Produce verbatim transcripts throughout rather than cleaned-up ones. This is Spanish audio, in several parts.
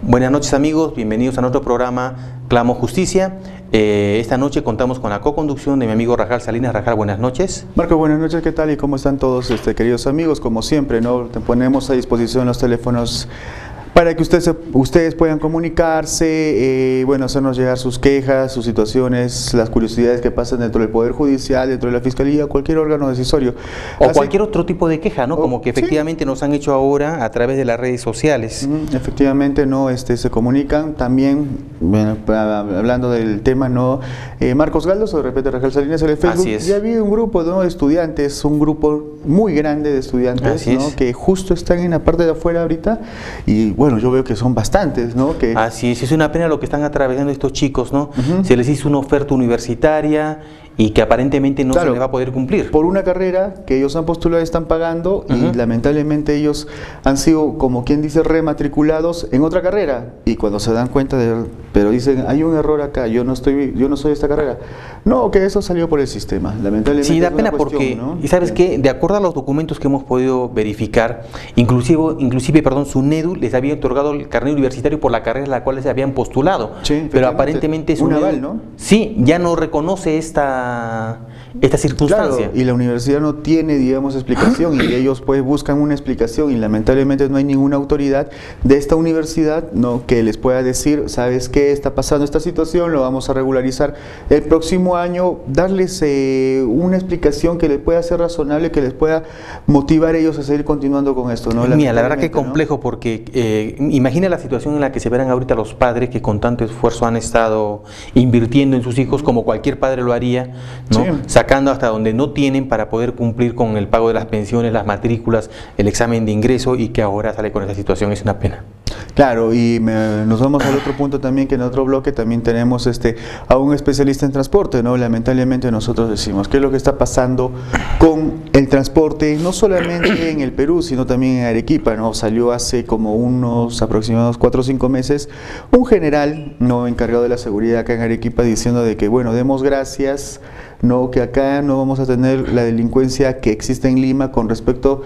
Buenas noches amigos, bienvenidos a nuestro programa Clamo Justicia. Eh, esta noche contamos con la co-conducción de mi amigo Rajal Salinas. Rajal, buenas noches. Marco, buenas noches, ¿qué tal? ¿Y cómo están todos, este, queridos amigos? Como siempre, ¿no? Te ponemos a disposición los teléfonos para que ustedes, ustedes puedan comunicarse, eh, bueno, hacernos llegar sus quejas, sus situaciones, las curiosidades que pasan dentro del Poder Judicial, dentro de la Fiscalía, cualquier órgano decisorio. O Así, cualquier otro tipo de queja, ¿no? Como que efectivamente sí. nos han hecho ahora a través de las redes sociales. Mm, efectivamente, ¿no? Este, se comunican también, bueno, hablando del tema, ¿no? Eh, Marcos Galdos, o de repente Rajal Salinas en el Facebook. Así es. Ya había un grupo, ¿no? de estudiantes, un grupo muy grande de estudiantes, Así ¿no? es. que justo están en la parte de afuera ahorita y bueno, yo veo que son bastantes, ¿no? Que... Así es, es una pena lo que están atravesando estos chicos, ¿no? Uh-huh. Se les hizo una oferta universitaria y que aparentemente no claro, se les va a poder cumplir. Por una carrera que ellos han postulado, están pagando uh-huh. y lamentablemente ellos han sido, como quien dice, rematriculados en otra carrera y cuando se dan cuenta de, pero dicen, hay un error acá, yo no estoy, yo no soy de esta carrera. No, que eso salió por el sistema, lamentablemente. Sí, da es pena cuestión, porque, ¿no? y sabes qué, de acuerdo a los documentos que hemos podido verificar, inclusive, inclusive perdón, SUNEDU les había otorgado el carnet universitario por la carrera a la cual se habían postulado, sí, pero aparentemente un aval, ¿no? Sí, ya no reconoce esta, esta circunstancia. Claro, y la universidad no tiene, digamos, explicación y ellos pues buscan una explicación y lamentablemente no hay ninguna autoridad de esta universidad, ¿no? que les pueda decir, ¿sabes qué? Está pasando esta situación, lo vamos a regularizar el próximo año, darles eh, una explicación que les pueda ser razonable, que les pueda motivar a ellos a seguir continuando con esto, ¿no? Mira, la verdad que es ¿no? complejo porque eh, imagina la situación en la que se verán ahorita los padres que con tanto esfuerzo han estado invirtiendo en sus hijos como cualquier padre lo haría, ¿no? Sí. Sacando hasta donde no tienen para poder cumplir con el pago de las pensiones, las matrículas, el examen de ingreso y que ahora sale con esa situación, es una pena. Claro, y me, nos vamos al otro punto también, que en otro bloque también tenemos este a un especialista en transporte, ¿no? Lamentablemente nosotros decimos, ¿qué es lo que está pasando con el transporte? No solamente en el Perú, sino también en Arequipa, ¿no? Salió hace como unos aproximados cuatro o cinco meses un general, ¿no? encargado de la seguridad acá en Arequipa, diciendo de que, bueno, demos gracias, ¿no? que acá no vamos a tener la delincuencia que existe en Lima con respecto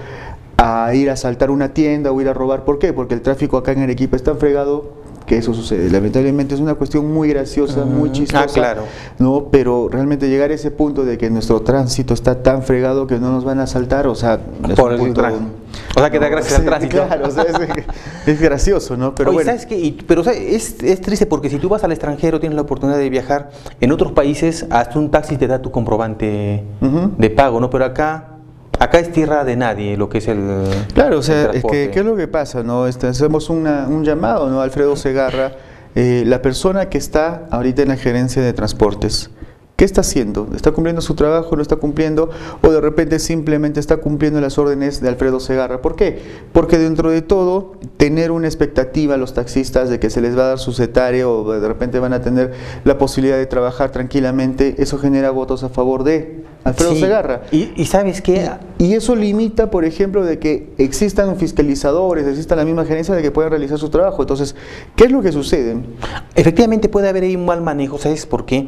a ir a asaltar una tienda o ir a robar. ¿Por qué? Porque el tráfico acá en Arequipa es tan fregado que eso sucede. Lamentablemente es una cuestión muy graciosa, uh-huh. muy chistosa, ah, claro. ¿no? Pero realmente llegar a ese punto de que nuestro tránsito está tan fregado que no nos van a asaltar, o sea, es por un el punto, tránsito. O sea, que da gracias sí, al tránsito. Claro, o sea, es, es gracioso, ¿no? Pero Oye, bueno. ¿sabes qué? Y, pero o sea, es, es triste porque si tú vas al extranjero, tienes la oportunidad de viajar, en otros países hasta un taxi te da tu comprobante uh-huh. de pago, ¿no? Pero acá... Acá es tierra de nadie, lo que es el Claro, o sea, es que, ¿qué es lo que pasa? ¿no? Este, hacemos una, un llamado, ¿no? Alfredo Segarra, eh, la persona que está ahorita en la gerencia de transportes, ¿qué está haciendo? ¿Está cumpliendo su trabajo? ¿No está cumpliendo? ¿O de repente simplemente está cumpliendo las órdenes de Alfredo Segarra? ¿Por qué? Porque dentro de todo, tener una expectativa a los taxistas de que se les va a dar su cetario o de repente van a tener la posibilidad de trabajar tranquilamente, eso genera votos a favor de Alfredo sí. Segarra. ¿Y, y sabes qué? Y, y eso limita, por ejemplo, de que existan fiscalizadores, exista la misma gerencia de que puedan realizar su trabajo. Entonces, ¿qué es lo que sucede? Efectivamente puede haber ahí un mal manejo, ¿sabes por qué?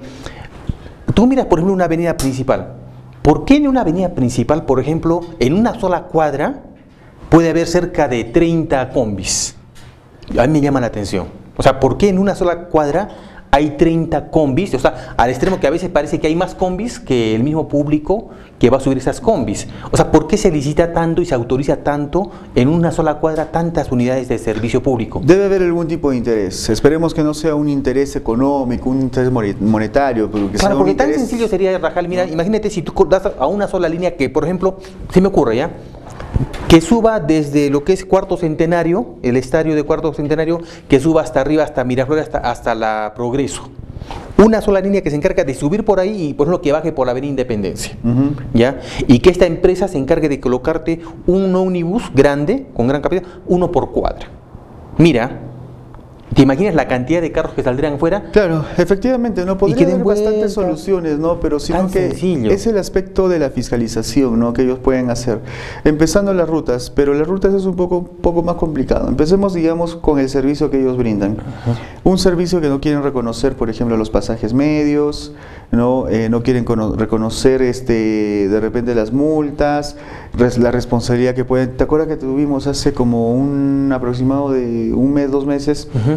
Tú miras, por ejemplo, una avenida principal. ¿Por qué en una avenida principal, por ejemplo, en una sola cuadra, puede haber cerca de treinta combis? A mí me llama la atención. O sea, ¿por qué en una sola cuadra hay treinta combis? O sea, al extremo que a veces parece que hay más combis que el mismo público que va a subir esas combis. O sea, ¿por qué se licita tanto y se autoriza tanto en una sola cuadra tantas unidades de servicio público? Debe haber algún tipo de interés. Esperemos que no sea un interés económico, un interés monetario. Pero que claro, sea porque un tan interés... sencillo sería, Rajal, mira, imagínate si tú das a una sola línea que, por ejemplo, se me ocurre, ¿ya? Que suba desde lo que es Cuarto Centenario, el estadio de Cuarto Centenario, que suba hasta arriba, hasta Miraflores, hasta, hasta la Progreso. Una sola línea que se encarga de subir por ahí y por ejemplo que baje por la Avenida Independencia, uh-huh. ¿ya? Y que esta empresa se encargue de colocarte un ómnibus grande, con gran capacidad, uno por cuadra. Mira, ¿te imaginas la cantidad de carros que saldrían fuera? Claro, efectivamente, no podría haber bastantes soluciones, ¿no? Pero sino que sencillo. Es el aspecto de la fiscalización, ¿no? Que ellos pueden hacer. Empezando las rutas, pero las rutas es un poco, poco más complicado. Empecemos, digamos, con el servicio que ellos brindan. Uh-huh. Un servicio que no quieren reconocer, por ejemplo, los pasajes medios, no, eh, no quieren reconocer este, de repente las multas, res, la responsabilidad que pueden. ¿Te acuerdas que tuvimos hace como un aproximado de un mes, dos meses? Uh-huh.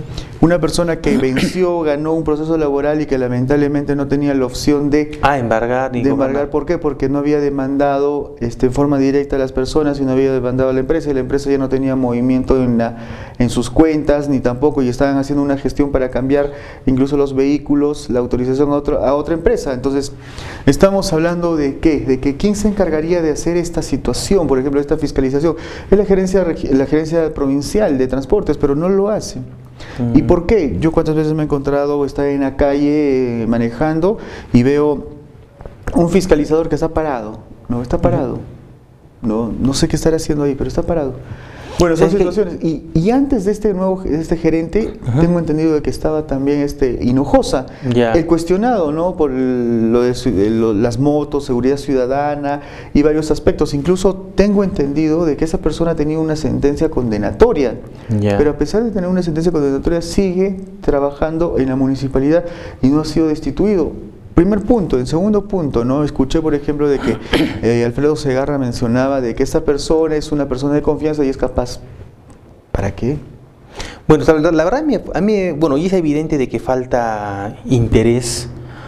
una persona que venció, ganó un proceso laboral y que lamentablemente no tenía la opción de, ah, embargar, de embargar. ¿Por qué? Porque no había demandado este, en forma directa a las personas y no había demandado a la empresa, y la empresa ya no tenía movimiento en, la, en sus cuentas, ni tampoco, y estaban haciendo una gestión para cambiar incluso los vehículos, la autorización a, otro, a otra empresa. Entonces, estamos hablando de qué, de que quién se encargaría de hacer esta situación, por ejemplo, esta fiscalización. Es la gerencia, la gerencia provincial de transportes, pero no lo hace. Mm. ¿Y por qué? Yo cuántas veces me he encontrado estar en la calle eh, manejando y veo un fiscalizador que está parado. No, está parado. No, no sé qué estará haciendo ahí, pero está parado. Bueno, son situaciones. Y, y antes de este nuevo de este gerente, uh-huh. tengo entendido de que estaba también este Hinojosa, yeah. el cuestionado, ¿no? Por el, lo de, de lo, las motos, seguridad ciudadana y varios aspectos. Incluso tengo entendido de que esa persona tenía una sentencia condenatoria, yeah. pero a pesar de tener una sentencia condenatoria sigue trabajando en la municipalidad y no ha sido destituido. Primer punto. En segundo punto, ¿no? Escuché, por ejemplo, de que eh, Alfredo Segarra mencionaba de que esta persona es una persona de confianza y es capaz. ¿Para qué? Bueno, la verdad, la verdad a, mí, a mí, bueno, y es evidente de que falta interés,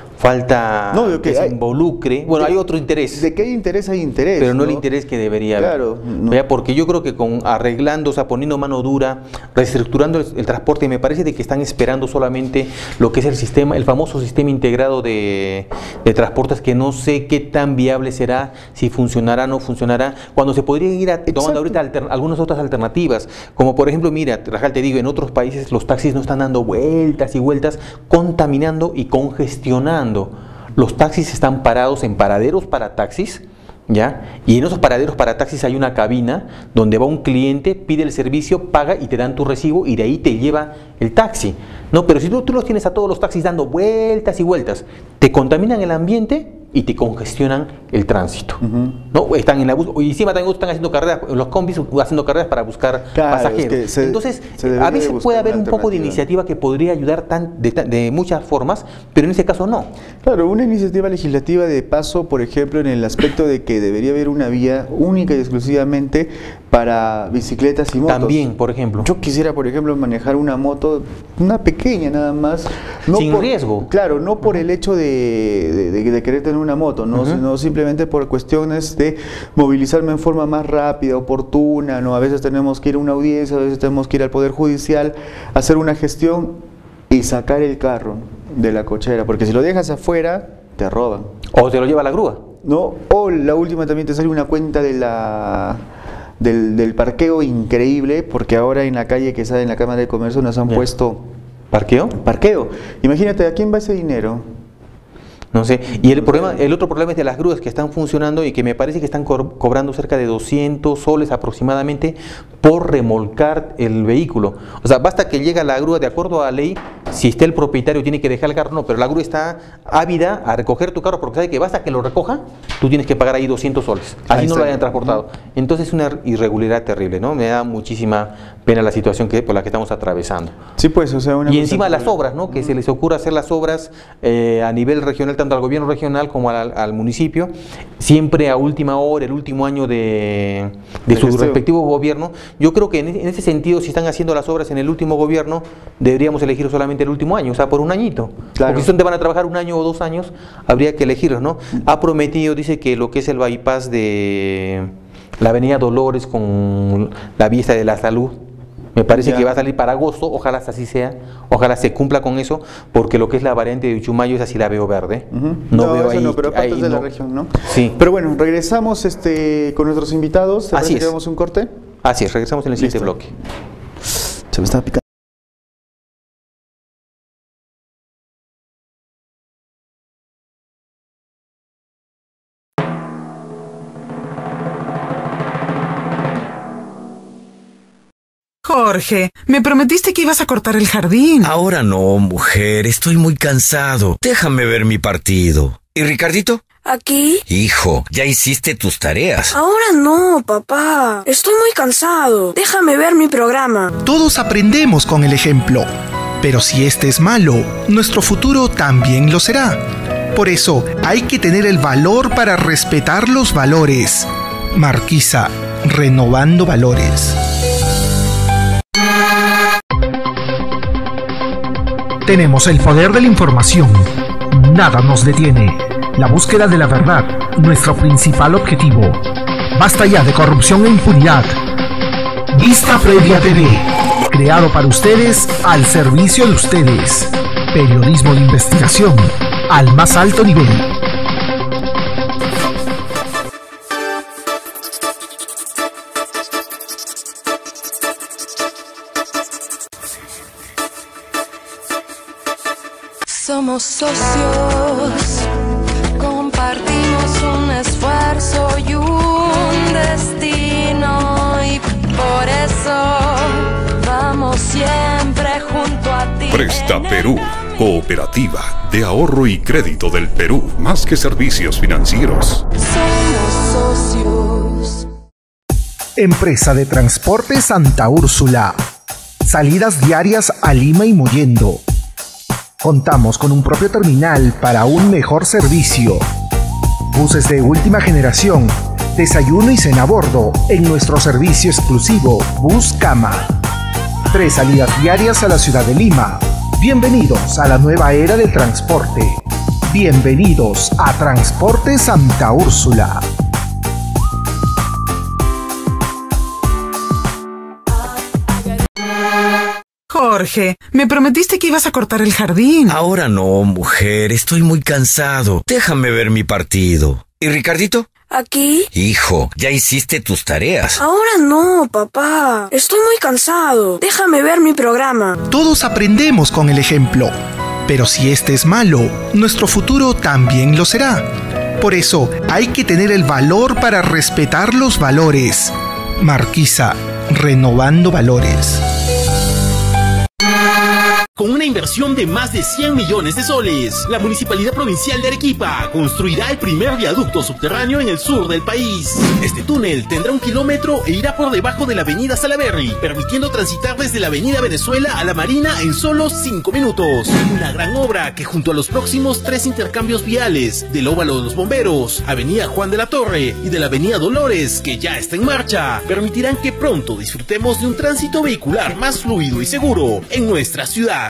falta no, que, que se hay, involucre. Bueno, de, hay otro interés. ¿De qué interés hay interés? Pero no, ¿no? el interés que debería haber. Claro. No. Porque yo creo que con arreglando, o sea, poniendo mano dura, reestructurando el, el transporte, me parece de que están esperando solamente lo que es el sistema, el famoso sistema integrado de, de transportes, que no sé qué tan viable será, si funcionará o no funcionará, cuando se podrían ir a, tomando ahorita alter, algunas otras alternativas, como por ejemplo, mira, Rajal, te digo, en otros países los taxis no están dando vueltas y vueltas, contaminando y congestionando. Los taxis están parados en paraderos para taxis, ¿ya? Y en esos paraderos para taxis hay una cabina donde va un cliente, pide el servicio, paga y te dan tu recibo y de ahí te lleva el taxi, ¿no? Pero si tú, tú los tienes a todos los taxis dando vueltas y vueltas, te contaminan el ambiente y te congestionan el tránsito, uh-huh. ¿no? Están en la bus y encima también están haciendo carreras, los combis haciendo carreras para buscar claro, pasajeros. Es que se, Entonces, se a veces puede haber un poco de iniciativa que podría ayudar tan, de, de muchas formas, pero en ese caso no. Claro, una iniciativa legislativa de paso, por ejemplo, en el aspecto de que debería haber una vía única y exclusivamente para bicicletas y motos. También, por ejemplo. Yo quisiera, por ejemplo, manejar una moto, una pequeña nada más. No Sin por, riesgo. Claro, no por el hecho de, de, de, de querer tener una moto, ¿no? Uh-huh. Sino simplemente por cuestiones de movilizarme en forma más rápida, oportuna, ¿no? A veces tenemos que ir a una audiencia, a veces tenemos que ir al Poder Judicial, hacer una gestión y sacar el carro de la cochera, porque si lo dejas afuera, te roban. O te lo lleva la grúa. ¿No? O la última también te sale una cuenta de la... Del, del parqueo increíble, porque ahora en la calle que sale en la Cámara de Comercio nos han Bien. puesto... ¿Parqueo? Parqueo. Imagínate, ¿a quién va ese dinero? No sé. Y el problema, el otro problema es de las grúas que están funcionando y que me parece que están co cobrando cerca de doscientos soles aproximadamente por remolcar el vehículo. O sea, basta que llega la grúa de acuerdo a la ley, si está el propietario tiene que dejar el carro, no, pero la grúa está ávida a recoger tu carro porque sabe que basta que lo recoja, tú tienes que pagar ahí doscientos soles. Así no lo hayan transportado. Entonces es una irregularidad terrible, ¿no? Me da muchísima pena la situación que, por la que estamos atravesando. Sí, pues, o sea, una y encima las obras, ¿no? Que se les ocurra hacer las obras eh, a nivel regional, tanto al gobierno regional como al, al municipio, siempre a última hora, el último año de, de su respectivo gobierno. Yo creo que en, en ese sentido, si están haciendo las obras en el último gobierno, deberíamos elegir solamente el último año, o sea, por un añito. Claro. Porque si son van a trabajar un año o dos años, habría que elegirlos, ¿no? Ha prometido, dice que lo que es el bypass de la avenida Dolores con la vista de la salud, me parece ya. que va a salir para agosto, ojalá así sea, ojalá se cumpla con eso, porque lo que es la variante de Uchumayo, esa sí la veo verde. Uh-huh. No, no veo ahí. No, pero aparte de no. la región, ¿no? Sí. Pero bueno, regresamos este, con nuestros invitados. Así es. ¿Llevamos un corte? Así es, regresamos en el siguiente bloque. Se me estaba picando. Jorge, me prometiste que ibas a cortar el jardín. Ahora no, mujer, estoy muy cansado. Déjame ver mi partido. ¿Y Ricardito? ¿Aquí? Hijo, ya hiciste tus tareas. Ahora no, papá. Estoy muy cansado. Déjame ver mi programa. Todos aprendemos con el ejemplo. Pero si este es malo, nuestro futuro también lo será. Por eso, hay que tener el valor para respetar los valores. Marquisa, renovando valores. Tenemos el poder de la información. Nada nos detiene. La búsqueda de la verdad, nuestro principal objetivo. Basta ya de corrupción e impunidad. Vista Previa T V, creado para ustedes, al servicio de ustedes. Periodismo de investigación al más alto nivel. Somos socios, compartimos un esfuerzo y un destino, y por eso vamos siempre junto a ti. Presta Perú, cooperativa de ahorro y crédito del Perú, más que servicios financieros. Somos socios. Empresa de Transporte Santa Úrsula. Salidas diarias a Lima y Mollendo. Contamos con un propio terminal para un mejor servicio. Buses de última generación, desayuno y cena a bordo en nuestro servicio exclusivo Bus Cama. Tres salidas diarias a la ciudad de Lima. Bienvenidos a la nueva era del transporte. Bienvenidos a Transporte Santa Úrsula. Jorge, me prometiste que ibas a cortar el jardín. Ahora no, mujer, estoy muy cansado. Déjame ver mi partido. ¿Y Ricardito? ¿Aquí? Hijo, ya hiciste tus tareas. Ahora no, papá. Estoy muy cansado. Déjame ver mi programa. Todos aprendemos con el ejemplo, pero si este es malo, nuestro futuro también lo será. Por eso hay que tener el valor para respetar los valores. Marquisa, renovando valores. Con una inversión de más de cien millones de soles, la Municipalidad Provincial de Arequipa construirá el primer viaducto subterráneo en el sur del país. Este túnel tendrá un kilómetro e irá por debajo de la avenida Salaberry, permitiendo transitar desde la avenida Venezuela a la Marina en solo cinco minutos. Una gran obra que, junto a los próximos tres intercambios viales del Óvalo de los Bomberos, avenida Juan de la Torre y de la avenida Dolores, que ya está en marcha, permitirán que pronto disfrutemos de un tránsito vehicular más fluido y seguro en nuestra ciudad.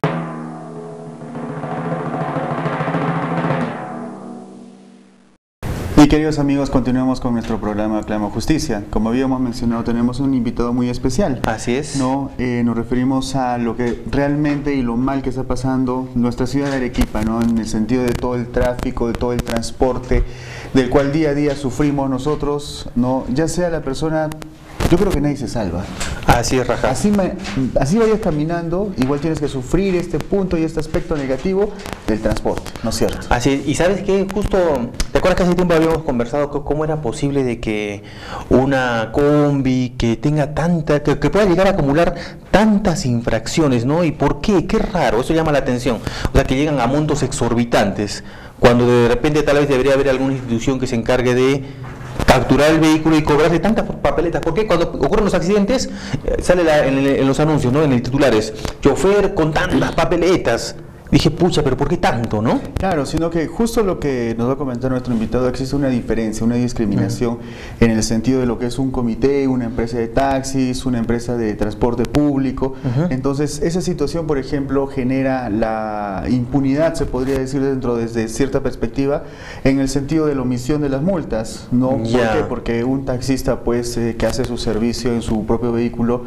Y queridos amigos, continuamos con nuestro programa Clamo Justicia. Como habíamos mencionado, tenemos un invitado muy especial. Así es. ¿No? Eh, nos referimos a lo que realmente y lo mal que está pasando nuestra ciudad de Arequipa, ¿no? En el sentido de todo el tráfico, de todo el transporte, del cual día a día sufrimos nosotros, ¿no? Ya sea la persona... Yo creo que nadie se salva. Así es, Raja. Así, me, así vayas caminando, igual tienes que sufrir este punto y este aspecto negativo del transporte, ¿no es cierto? Así es. Y sabes que justo, ¿te acuerdas que hace tiempo habíamos conversado cómo era posible de que una combi que tenga tanta, que, que pueda llegar a acumular tantas infracciones, ¿no? ¿Y por qué? Qué raro, eso llama la atención. O sea, que llegan a montos exorbitantes, cuando de repente tal vez debería haber alguna institución que se encargue de capturar el vehículo y cobrarle tantas papeletas. ¿Por qué? Cuando ocurren los accidentes, eh, sale la, en, en los anuncios, ¿no? En el titulares, chofer con tantas papeletas. Dije, pucha, pero ¿por qué tanto, no? Claro, sino que justo lo que nos va a comentar nuestro invitado, existe una diferencia, una discriminación uh-huh. en el sentido de lo que es un comité, una empresa de taxis, una empresa de transporte público. Uh-huh. Entonces, esa situación, por ejemplo, genera la impunidad, se podría decir dentro desde cierta perspectiva, en el sentido de la omisión de las multas, ¿no? Yeah. ¿Por qué? Porque un taxista, pues, eh, que hace su servicio en su propio vehículo,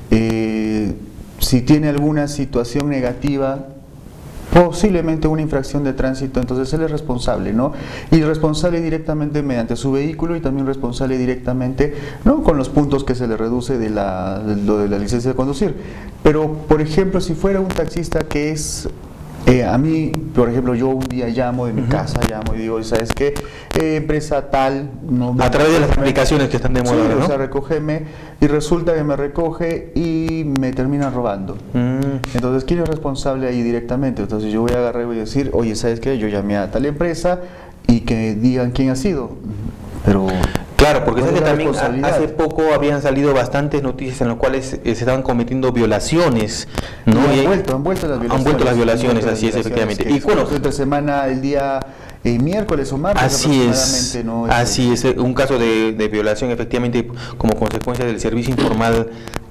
eh, si tiene alguna situación negativa, posiblemente una infracción de tránsito, entonces él es responsable, ¿no? Y responsable directamente mediante su vehículo y también responsable directamente, ¿no? Con los puntos que se le reduce de la, de, de la licencia de conducir. Pero, por ejemplo, si fuera un taxista que es... Eh, a mí, por ejemplo, yo un día llamo de mi uh-huh. casa, llamo y digo, ¿sabes qué? Eh, empresa tal... No, a través de las aplicaciones que están de moda, sí, ¿no? O sea, recógeme, y resulta que me recoge y me termina robando. Mm. Entonces, ¿quién es responsable ahí directamente? Entonces yo voy a agarrar y voy a decir, oye, ¿sabes qué? Yo llamé a tal empresa y que digan quién ha sido. Pero... Claro, porque sabes que también hace poco habían salido bastantes noticias en las cuales eh, se estaban cometiendo violaciones, ¿no? Y han, y vuelto, han vuelto las violaciones. Han vuelto las violaciones, así es, efectivamente. Y bueno, entre semana, el día eh, miércoles o martes así es, ¿no? así es, un caso de, de violación efectivamente como consecuencia del servicio informal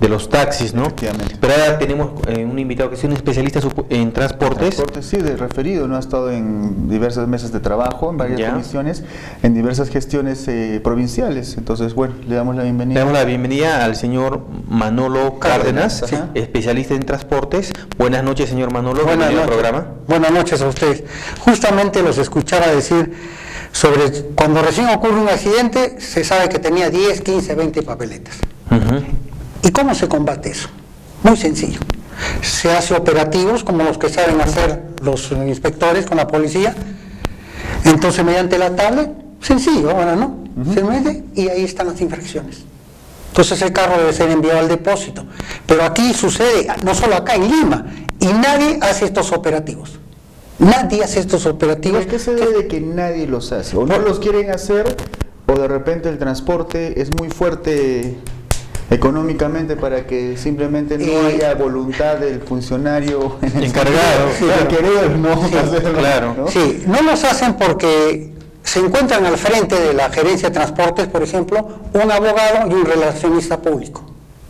de los taxis, ¿no? Efectivamente. Pero ahora tenemos eh, un invitado que es un especialista en transportes. Transportes, sí, de referido, ¿no? Ha estado en diversas mesas de trabajo, en varias Ya. comisiones, en diversas gestiones eh, provinciales. Entonces, bueno, le damos la bienvenida. Le damos la bienvenida al señor Manolo Cárdenas, Cárdenas, ajá. especialista en transportes. Buenas noches, señor Manolo. Buenas bienvenido al noches. programa. Buenas noches a ustedes. Justamente los escuchaba decir sobre cuando recién ocurre un accidente, se sabe que tenía diez, quince, veinte papeletas. Uh-huh. ¿Y cómo se combate eso? Muy sencillo. Se hace operativos como los que saben hacer los inspectores con la policía. Entonces, mediante la tablet, sencillo, ahora no, uh-huh. se mete y ahí están las infracciones. Entonces el carro debe ser enviado al depósito. Pero aquí sucede, no solo acá en Lima, y nadie hace estos operativos. Nadie hace estos operativos. ¿Por qué se debe de que nadie los hace? ¿O no los quieren hacer? ¿O de repente el transporte es muy fuerte económicamente para que simplemente no Eh, haya voluntad del funcionario encargado, sí, claro. de querer no Sí, hacerlo, claro. ¿no? Sí, no los hacen porque se encuentran al frente de la gerencia de transportes, por ejemplo, un abogado y un relacionista público.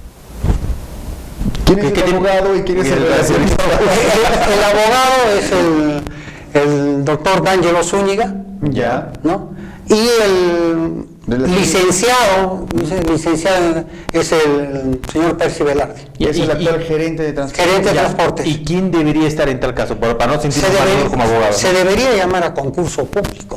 ¿Quién es ¿Qué- el qué- abogado y quién es y el el relacionista? El, el abogado es el, el doctor D'Angelo Zúñiga, Ya. ¿no? Y el Relacionista. licenciado, el licenciado es el señor Percy Velarde. Y es el Y- actual y- gerente de transporte. Gerente de Ya. transportes. ¿Y quién debería estar en tal caso? Para, para no Se, sentirnos mal debe- como abogado. se debería llamar a concurso público.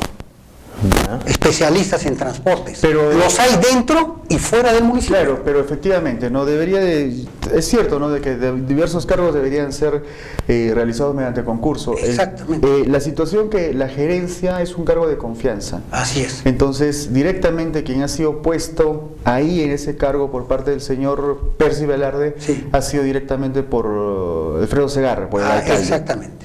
Ya. Especialistas en transportes. Pero- los hay dentro y fuera del municipio. Claro, pero efectivamente, no debería de, es cierto, ¿no? De que de- diversos cargos deberían ser eh, realizados mediante concurso. El- Exactamente. eh, la situación que la gerencia es un cargo de confianza. Así es. Entonces, directamente quien ha sido puesto ahí en ese cargo por parte del señor Percy Velarde Sí. ha sido directamente por uh, Alfredo Segarra, por el Ah, alcalde. exactamente.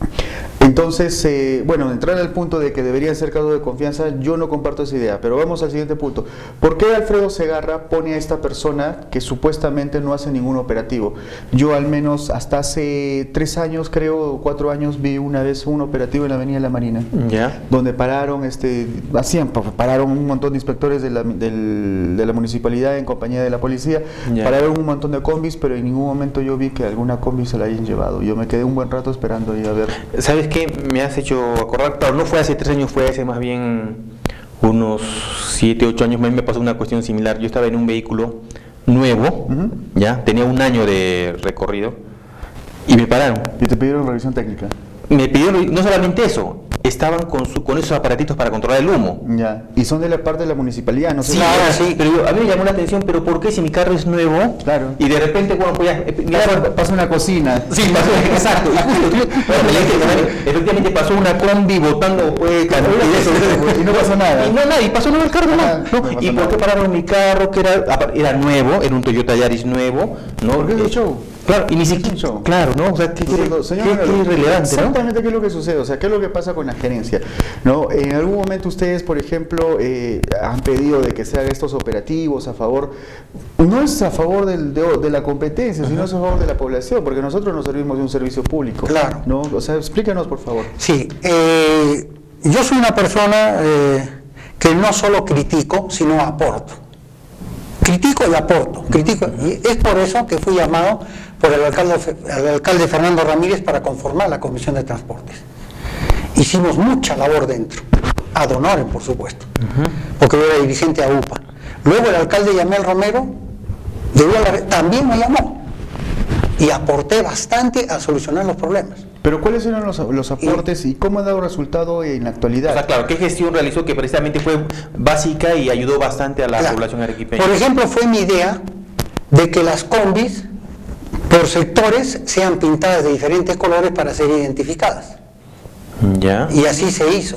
Entonces, eh, bueno, entrar al punto de que deberían ser cargos de confianza, yo no comparto esa idea, pero vamos al siguiente punto. ¿Por qué Alfredo Segarra pone a esta persona que supuestamente no hace ningún operativo? Yo al menos hasta hace tres años, creo, cuatro años, vi una vez un operativo en la Avenida de la Marina, Ya. donde pararon, este, hacían, pararon un montón de inspectores de la, del- de la municipalidad en compañía de la policía, Ya. pararon un montón de combis, pero en ningún momento yo vi que alguna combi se la hayan llevado. Yo me quedé un buen rato esperando ahí a ver. ¿Sabes qué? Me has hecho acordar, claro, no fue hace tres años, fue hace más bien unos siete, ocho años, a mí me pasó una cuestión similar. Yo estaba en un vehículo nuevo, Ujú. ya, tenía un año de recorrido y me pararon. Y te pidieron revisión técnica. Me pidieron, no solamente eso, estaban con, su, con esos aparatitos para controlar el humo. Ya. Y son de la parte de la municipalidad, no sé. Sí, Claro, ahora sí. pero yo- a mí me llamó la atención, pero ¿por qué si mi carro es nuevo? Claro. Y de repente, bueno, pues ya... eh, ya- Claro, pasa una cocina. Sí, pasó, exacto. Y justo, yo- efectivamente pasó una combi botando pues, cantidades Y no pasó nada. Y no, nada, y pasó nuevo el carro, no. Ah, no. no pasó ¿Y por qué nada. pararon mi carro, que era, era nuevo, era un Toyota Yaris nuevo? ¿No? ¿Por qué es un Eh, show? Claro, y ni Es un siquiera... show. Claro, ¿no? O sea, qué, qué, Señor, señor qué- Manolo, qué irrelevante, ¿no? exactamente qué es lo que sucede, o sea, qué es lo que pasa con la gerencia, ¿no? En algún momento ustedes, por ejemplo, eh, han pedido de que se hagan estos operativos a favor, no es a favor del- de, de la competencia, sino es a favor de la población, porque nosotros nos servimos de un servicio público. Claro. ¿No? O sea, explícanos, por favor. Sí, eh, yo soy una persona eh, que no solo critico, sino aporto. Critico y aporto. Critico, y es por eso que fui llamado por el alcalde, el alcalde Fernando Ramírez para conformar la Comisión de Transportes. Hicimos mucha labor dentro, ad honorem, por supuesto, porque yo era dirigente a U P A. Luego el alcalde Yamel Romero debió a la- también me llamó y aporté bastante a solucionar los problemas. Pero ¿cuáles eran los, los aportes y cómo ha dado resultado en la actualidad? O sea, claro, ¿qué gestión realizó que precisamente fue básica y ayudó bastante a la Claro. población arequipeña? Por ejemplo, fue mi idea de que las combis por sectores sean pintadas de diferentes colores para ser identificadas. Ya. Y así se hizo.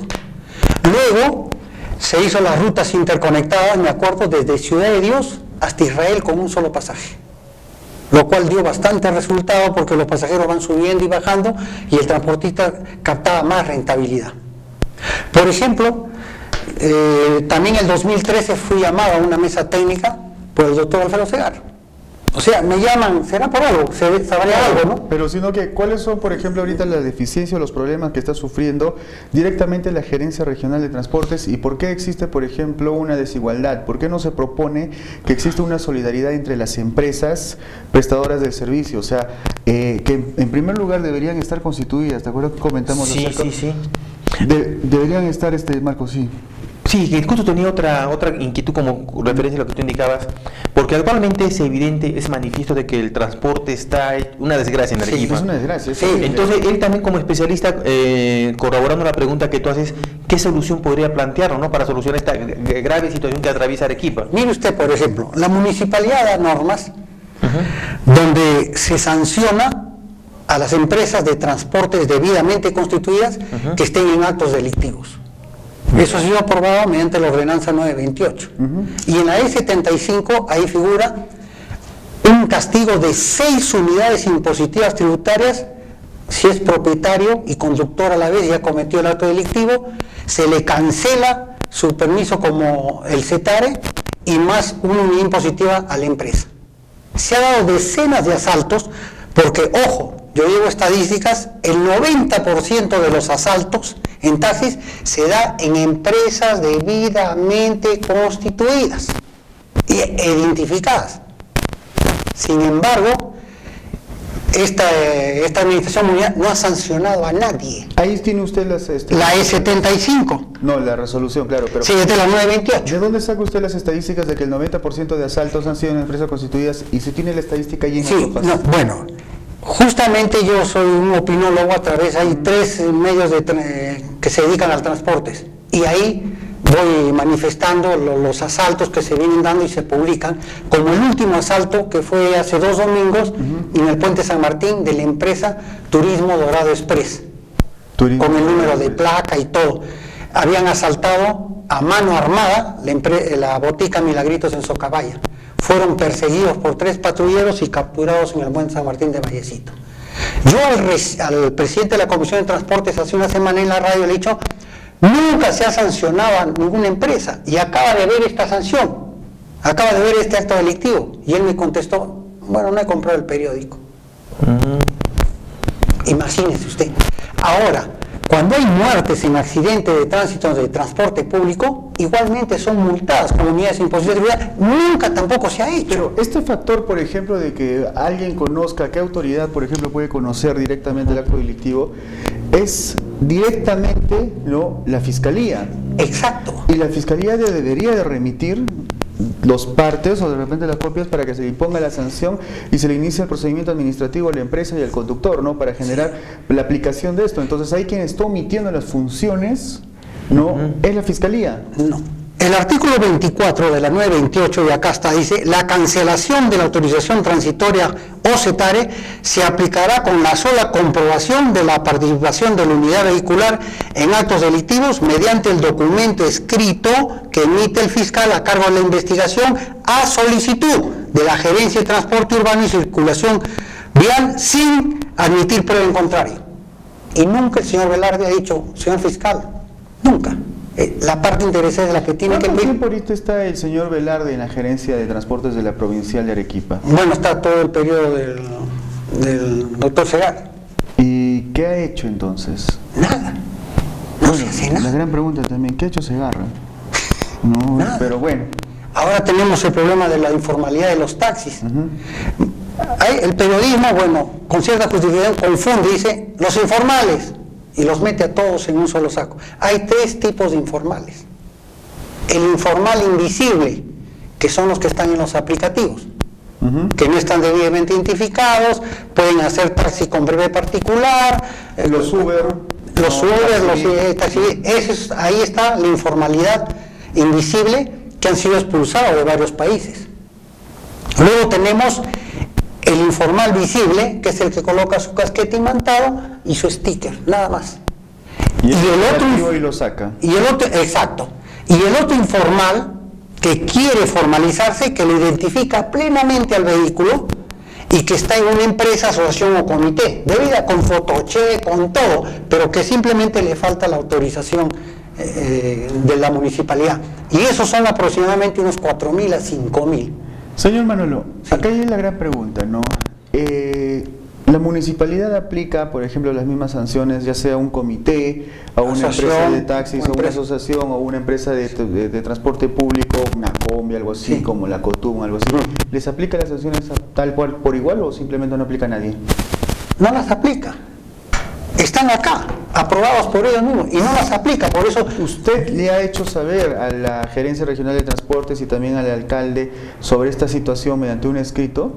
Luego se hizo las rutas interconectadas, me acuerdo, desde Ciudad de Dios hasta Israel con un solo pasaje. Lo cual dio bastante resultado porque los pasajeros van subiendo y bajando y el transportista captaba más rentabilidad. Por ejemplo, eh, también en el dos mil trece fui llamado a una mesa técnica por el doctor Alfredo Segarra. O sea, me llaman, será por algo, se sabrá algo, ¿no? Pero sino que, ¿cuáles son, por ejemplo, ahorita la deficiencia o los problemas que está sufriendo directamente la Gerencia Regional de Transportes y por qué existe, por ejemplo, una desigualdad? ¿Por qué no se propone que exista una solidaridad entre las empresas prestadoras del servicio? O sea, eh, que en, en primer lugar deberían estar constituidas, ¿te acuerdas que comentamos? Sí, acerca? sí, sí. De, deberían estar, este Marco, sí. Sí, que justo tenía otra otra inquietud como referencia a lo que tú indicabas, porque actualmente es evidente, es manifiesto de que el transporte está una desgracia en Arequipa. Sí, es una desgracia. Sí, entonces él también como especialista, eh, corroborando la pregunta que tú haces, ¿qué solución podría plantear, ¿no? para solucionar esta grave situación que atraviesa Arequipa? Mire usted, por ejemplo, la municipalidad da normas uh-huh. donde se sanciona a las empresas de transportes debidamente constituidas uh-huh. que estén en actos delictivos. Eso ha sido aprobado mediante la ordenanza nueve veintiocho. Uh-huh. Y en la E setenta y cinco ahí figura un castigo de seis unidades impositivas tributarias si es propietario y conductor a la vez y ha cometido el acto delictivo, se le cancela su permiso como el CETARE y más una unidad impositiva a la empresa. Se ha dado decenas de asaltos porque, ojo, yo llevo estadísticas, el noventa por ciento de los asaltos en taxis se da en empresas debidamente constituidas e identificadas. Sin embargo, esta, esta administración mundial no ha sancionado a nadie. Ahí tiene usted las... Este, la E setenta y cinco. No, la resolución, claro. Pero sí, es de la nueve veintiocho. ¿De dónde saca usted las estadísticas de que el noventa por ciento de asaltos han sido en empresas constituidas y se tiene la estadística allí en sí, no, bueno... Justamente yo soy un opinólogo a través, hay tres medios de, que se dedican al transporte y ahí voy manifestando lo, los asaltos que se vienen dando y se publican, como el último asalto que fue hace dos domingos uh-huh. en el Puente San Martín de la empresa Turismo Dorado Express, Turismo con el número de placa y todo. Habían asaltado a mano armada la, la botica Milagritos en Socabaya. Fueron perseguidos por tres patrulleros y capturados en el Puente San Martín de Vallecito. Yo al, al presidente de la Comisión de Transportes hace una semana en la radio le he dicho, nunca se ha sancionado a ninguna empresa y acaba de ver esta sanción, acaba de ver este acto delictivo. Y él me contestó, bueno, no he comprado el periódico. Uh-huh. Imagínese usted. Ahora, cuando hay muertes en accidentes de tránsito de transporte público, igualmente son multadas con unidades impositivas de seguridad. Nunca tampoco se ha hecho. Pero este factor, por ejemplo, de que alguien conozca, ¿qué autoridad, por ejemplo, puede conocer directamente el acto delictivo? Es directamente, ¿no?, la Fiscalía. Exacto. Y la Fiscalía de, debería de remitir los partes o de repente las copias para que se le imponga la sanción y se le inicie el procedimiento administrativo a la empresa y al conductor, ¿no?, para generar la aplicación de esto. Entonces hay quien está omitiendo las funciones, ¿no? Uh-huh. ¿Es la Fiscalía? No. El artículo veinticuatro de la nueve veintiocho, y acá está, dice, la cancelación de la autorización transitoria o CETARE se aplicará con la sola comprobación de la participación de la unidad vehicular en actos delictivos mediante el documento escrito que emite el fiscal a cargo de la investigación a solicitud de la Gerencia de Transporte Urbano y Circulación Vial sin admitir prueba en contrario. Y nunca el señor Velarde ha dicho, señor fiscal, nunca. Eh, la parte interesada es la que tiene que... ¿Cuánto tiempo ahorita está el señor Velarde en la Gerencia de Transportes de la Provincial de Arequipa? Bueno, está todo el periodo del, del doctor Segarra. ¿Y qué ha hecho entonces? Nada. No bueno, se hace nada. La gran pregunta también, ¿qué ha hecho Segarra? No, nada. Pero bueno. Ahora tenemos el problema de la informalidad de los taxis. Uh-huh. Hay, el periodismo, bueno, con cierta justificación confunde, dice, los informales, y los mete a todos en un solo saco. Hay tres tipos de informales. El informal invisible, que son los que están en los aplicativos, uh-huh. que no están debidamente identificados, pueden hacer taxi con breve particular, los Uber, los no, Uber, taxi. los eh, taxi, ese es, ahí está la informalidad invisible que han sido expulsados de varios países. Luego tenemos el informal visible, que es el que coloca su casquete imantado y su sticker, nada más. Y, y el otro y lo saca. Y el otro, exacto. Y el otro informal que quiere formalizarse, que lo identifica plenamente al vehículo y que está en una empresa, asociación o comité, debida con fotoche, con todo, pero que simplemente le falta la autorización eh, de la municipalidad. Y esos son aproximadamente unos cuatro mil a cinco mil. Señor Manolo, sí. Acá hay la gran pregunta, ¿no? Eh, la municipalidad aplica, por ejemplo, las mismas sanciones, ya sea a un comité, a una empresa de taxis, a una asociación, o una empresa de, de, de transporte público, una combi, algo así, sí. como la Cotum, algo así. ¿Les aplica las sanciones tal cual por igual o simplemente no aplica a nadie? No las aplica. Están acá, aprobados por ellos mismos, y no las aplica, por eso... ¿Usted le ha hecho saber a la Gerencia Regional de Transportes y también al alcalde sobre esta situación mediante un escrito?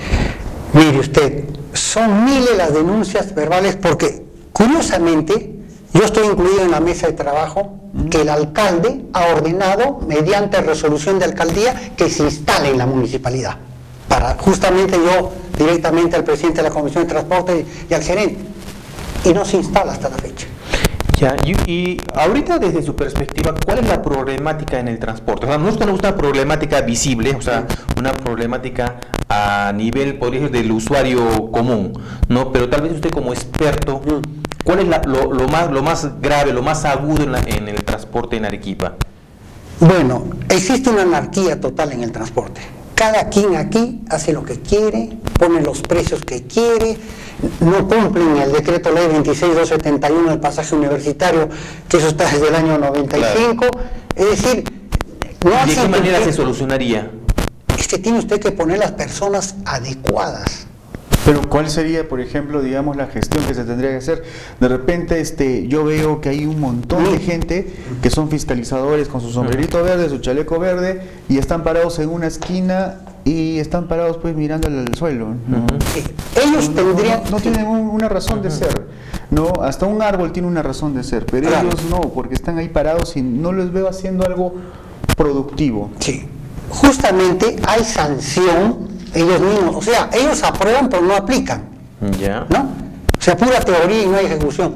Mire usted, son miles las denuncias verbales porque, curiosamente, yo estoy incluido en la mesa de trabajo mm. que el alcalde ha ordenado, mediante resolución de alcaldía, que se instale en la municipalidad. Para justamente yo, directamente al presidente de la Comisión de Transporte y al gerente. Y no se instala hasta la fecha. Ya, y, y ahorita desde su perspectiva, ¿cuál es la problemática en el transporte? O sea, no es una problemática visible, o sea, una problemática a nivel, podría decir, del usuario común, ¿no? Pero tal vez usted como experto, ¿cuál es la, lo, lo, más, lo más grave, lo más agudo en, la, en el transporte en Arequipa? Bueno, existe una anarquía total en el transporte. Cada quien aquí hace lo que quiere, pone los precios que quiere, no cumplen el decreto ley veintiséis mil doscientos setenta y uno del pasaje universitario, que eso está desde el año noventa y cinco, claro. Es decir, no ¿de hace qué manera que, se solucionaría? Es que tiene usted que poner las personas adecuadas. Pero ¿cuál sería, por ejemplo, digamos, la gestión que se tendría que hacer? De repente este, yo veo que hay un montón de gente que son fiscalizadores con su sombrerito verde, su chaleco verde, y están parados en una esquina y están parados pues mirando al suelo, ¿no? Uh-huh. Ellos no, tendrían... No, no tienen un, una razón uh-huh. de ser, ¿no? Hasta un árbol tiene una razón de ser, pero claro. ellos no, porque están ahí parados y no les veo haciendo algo productivo. Sí, justamente hay sanción, ellos mismos, o sea, ellos aprueban pero no aplican, ya, ¿no? O sea, pura teoría y no hay ejecución.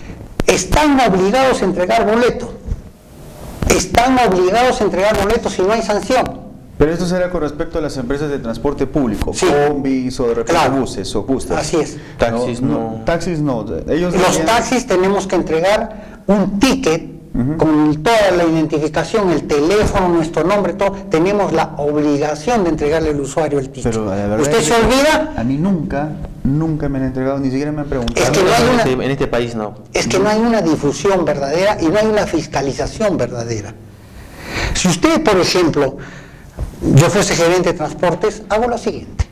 Están obligados a entregar boletos, están obligados a entregar boletos si no hay sanción. Pero esto será con respecto a las empresas de transporte público, sí. combis o de repente claro. buses o bustas. Así es. Taxis no. no. no. Taxis no. Ellos Los deberían... taxis tenemos que entregar un ticket uh-huh. con toda la identificación, el teléfono, nuestro nombre, todo. Tenemos la obligación de entregarle al usuario el ticket. Pero la verdad ¿Usted se olvida? A mí nunca, nunca me han entregado, ni siquiera me han preguntado. Es que no hay una, en, este, en este país no. Es que no hay una difusión verdadera y no hay una fiscalización verdadera. Si usted, por ejemplo, yo fuese gerente de transportes, hago lo siguiente: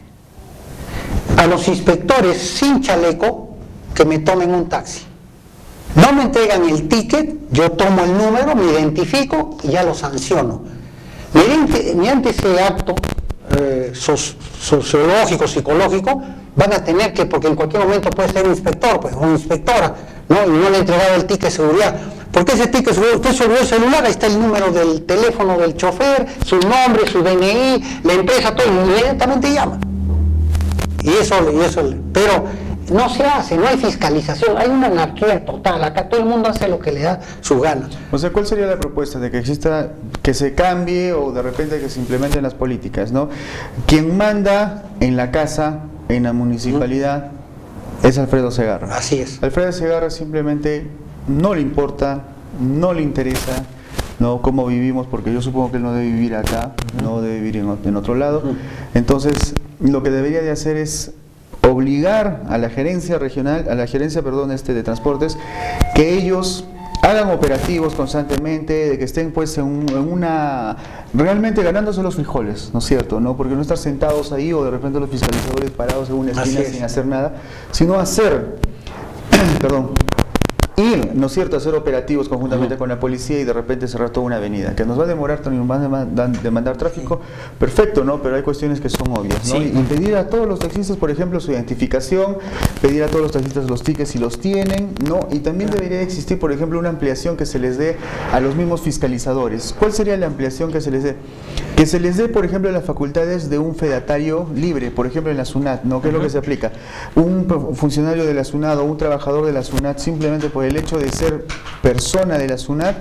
a los inspectores sin chaleco que me tomen un taxi, no me entregan el ticket, yo tomo el número, me identifico y ya lo sanciono. Mediante, mediante ese acto eh, sociológico, psicológico, van a tener que, porque en cualquier momento puede ser un inspector, pues, o inspectora, ¿no? Y no le he entregado el ticket de seguridad. Porque ese ticket, usted se olvidó el celular, ahí está el número del teléfono del chofer, su nombre, su D N I, la empresa, todo, inmediatamente llama. Y eso, y eso, pero no se hace, no hay fiscalización, hay una anarquía total, acá todo el mundo hace lo que le da su gana. O sea, ¿cuál sería la propuesta? De que exista, que se cambie o de repente que se implementen las políticas, ¿no? Quien manda en la casa, en la municipalidad, ¿Mm? es Alfredo Segarra. Así es. Alfredo Segarra simplemente no le importa, no le interesa, ¿no? Cómo vivimos, porque yo supongo que él no debe vivir acá, uh-huh. no debe vivir en, en otro lado. Uh-huh. Entonces, lo que debería de hacer es obligar a la gerencia regional, a la gerencia, perdón, este de transportes, que ellos hagan operativos constantemente, de que estén pues en, un, en una, realmente ganándose los frijoles, ¿no es cierto? ¿No? Porque no estar sentados ahí o de repente los fiscalizadores parados en una esquina sin hacer nada, sino hacer, perdón, ir, ¿no es cierto?, hacer operativos conjuntamente uh-huh. con la policía y de repente cerrar toda una avenida, que nos va a demorar, también nos va a demandar tráfico, perfecto, ¿no? Pero hay cuestiones que son obvias, ¿no? Sí. Y pedir a todos los taxistas, por ejemplo, su identificación, pedir a todos los taxistas los tickets si los tienen, ¿no? Y también debería existir, por ejemplo, una ampliación que se les dé a los mismos fiscalizadores. ¿Cuál sería la ampliación que se les dé? Que se les dé, por ejemplo, las facultades de un fedatario libre, por ejemplo, en la SUNAT, ¿no? ¿Qué es uh-huh. lo que se aplica? Un funcionario de la SUNAT o un trabajador de la SUNAT, simplemente por el hecho de ser persona de la SUNAT,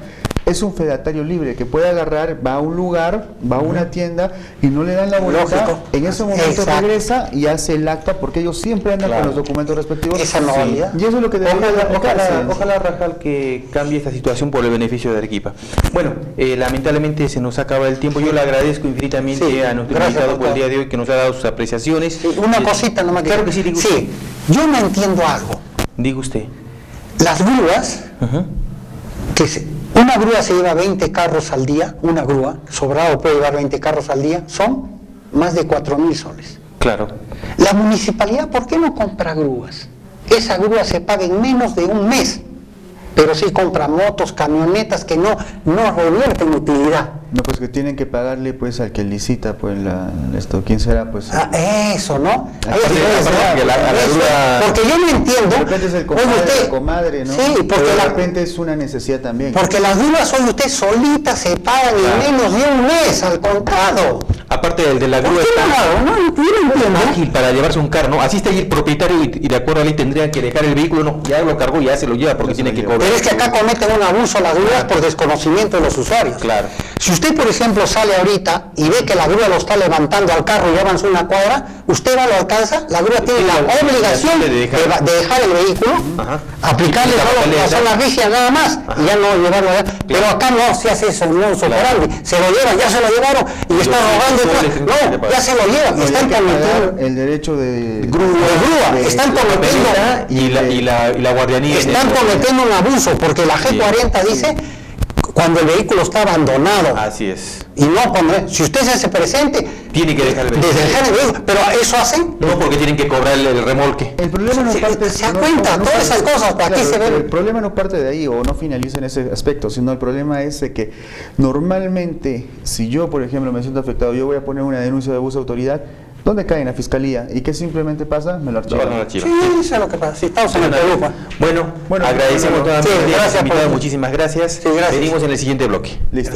es un fedatario libre que puede agarrar, va a un lugar, va a una tienda y no le dan la boleta, Lógico. en ese momento Exacto. regresa y hace el acta porque ellos siempre andan Claro. con los documentos respectivos. Esa no Sí. valía. Y eso es lo que debería Ojalá, aplicarse. ojalá, ojalá, Rajal, que cambie esta situación por el beneficio de Arequipa. Bueno, eh, lamentablemente se nos acaba el tiempo. Yo le agradezco infinitamente Sí, a nuestro gracias, invitado por el doctor. día de hoy que nos ha dado sus apreciaciones. Sí, una Eh, cosita nomás. Claro que sí, diga usted. Sí, yo no entiendo algo. Diga usted. Las grúas, Ajá. que se- una grúa se lleva veinte carros al día, una grúa, sobrado puede llevar veinte carros al día, son más de cuatro mil soles. Claro. La municipalidad, ¿por qué no compra grúas? Esa grúa se paga en menos de un mes, pero sí compra motos, camionetas que no, no revierten utilidad. No, pues que tienen que pagarle pues al que licita, pues la, esto, ¿quién será? Pues Ah, eso, ¿no? Ahí Sí, está, sí, ¿verdad? que la- a la Eso, grúa- porque yo no entiendo. de repente es el Oye, compadre, usted- la comadre, ¿no? Sí, porque Pero de la- repente es una necesidad también. Porque las grúas hoy usted solita se pagan en menos de un mes al contado. Aparte del de la ¿Por grúa qué está no hago? No, yo no entiendo. ágil para llevarse un carro, ¿no? Así está ahí el propietario y, y de acuerdo a la ley tendría que dejar el vehículo, no, ya lo cargó, ya se lo lleva porque tiene que cobrar. Pero es que acá cometen un abuso las grúas por desconocimiento de los usuarios. Claro. Si usted, por ejemplo, sale ahorita y ve que la grúa lo está levantando al carro y ya avanzó una cuadra, usted va, lo alcanza, la grúa tiene la la- obligación de de dejar. dejar, de dejar el vehículo, Ajá. aplicarle Y la solo papeleta. la zona rígida nada más y ya no llevarlo allá. Pero acá no se hace eso, no se se lo llevan, ya se lo llevaron y está robando. soles, No, ya se lo llevan, Habría están que pagar cometiendo el derecho de grúa, de- están de- cometiendo Y la, y la, y la guardianía. Están cometiendo un abuso porque la G cuarenta dice cuando el vehículo está abandonado Así es. y no cuando, si usted se hace presente, Tiene que dejar el vehículo. desde dejar el vehículo, pero eso hacen. No, porque tienen que cobrar el, el remolque. El problema no Se- parte... se da no- cuenta, no- todas esas cosas, aquí se pero ven. El problema no parte de ahí o no finaliza en ese aspecto, sino el problema es de que normalmente, si yo, por ejemplo, me siento afectado, yo voy a poner una denuncia de abuso de autoridad, ¿dónde cae? En la fiscalía. ¿Y qué simplemente pasa? Me lo archivan. Llevan a la chiva. Sí, eso es lo que pasa. Si estamos en el Perú, pues. Bueno, Bueno, agradecemos bueno, nuevamente sí, a gracias invitado, por- muchísimas gracias. Sí, gracias. Venimos en el siguiente bloque. Listo.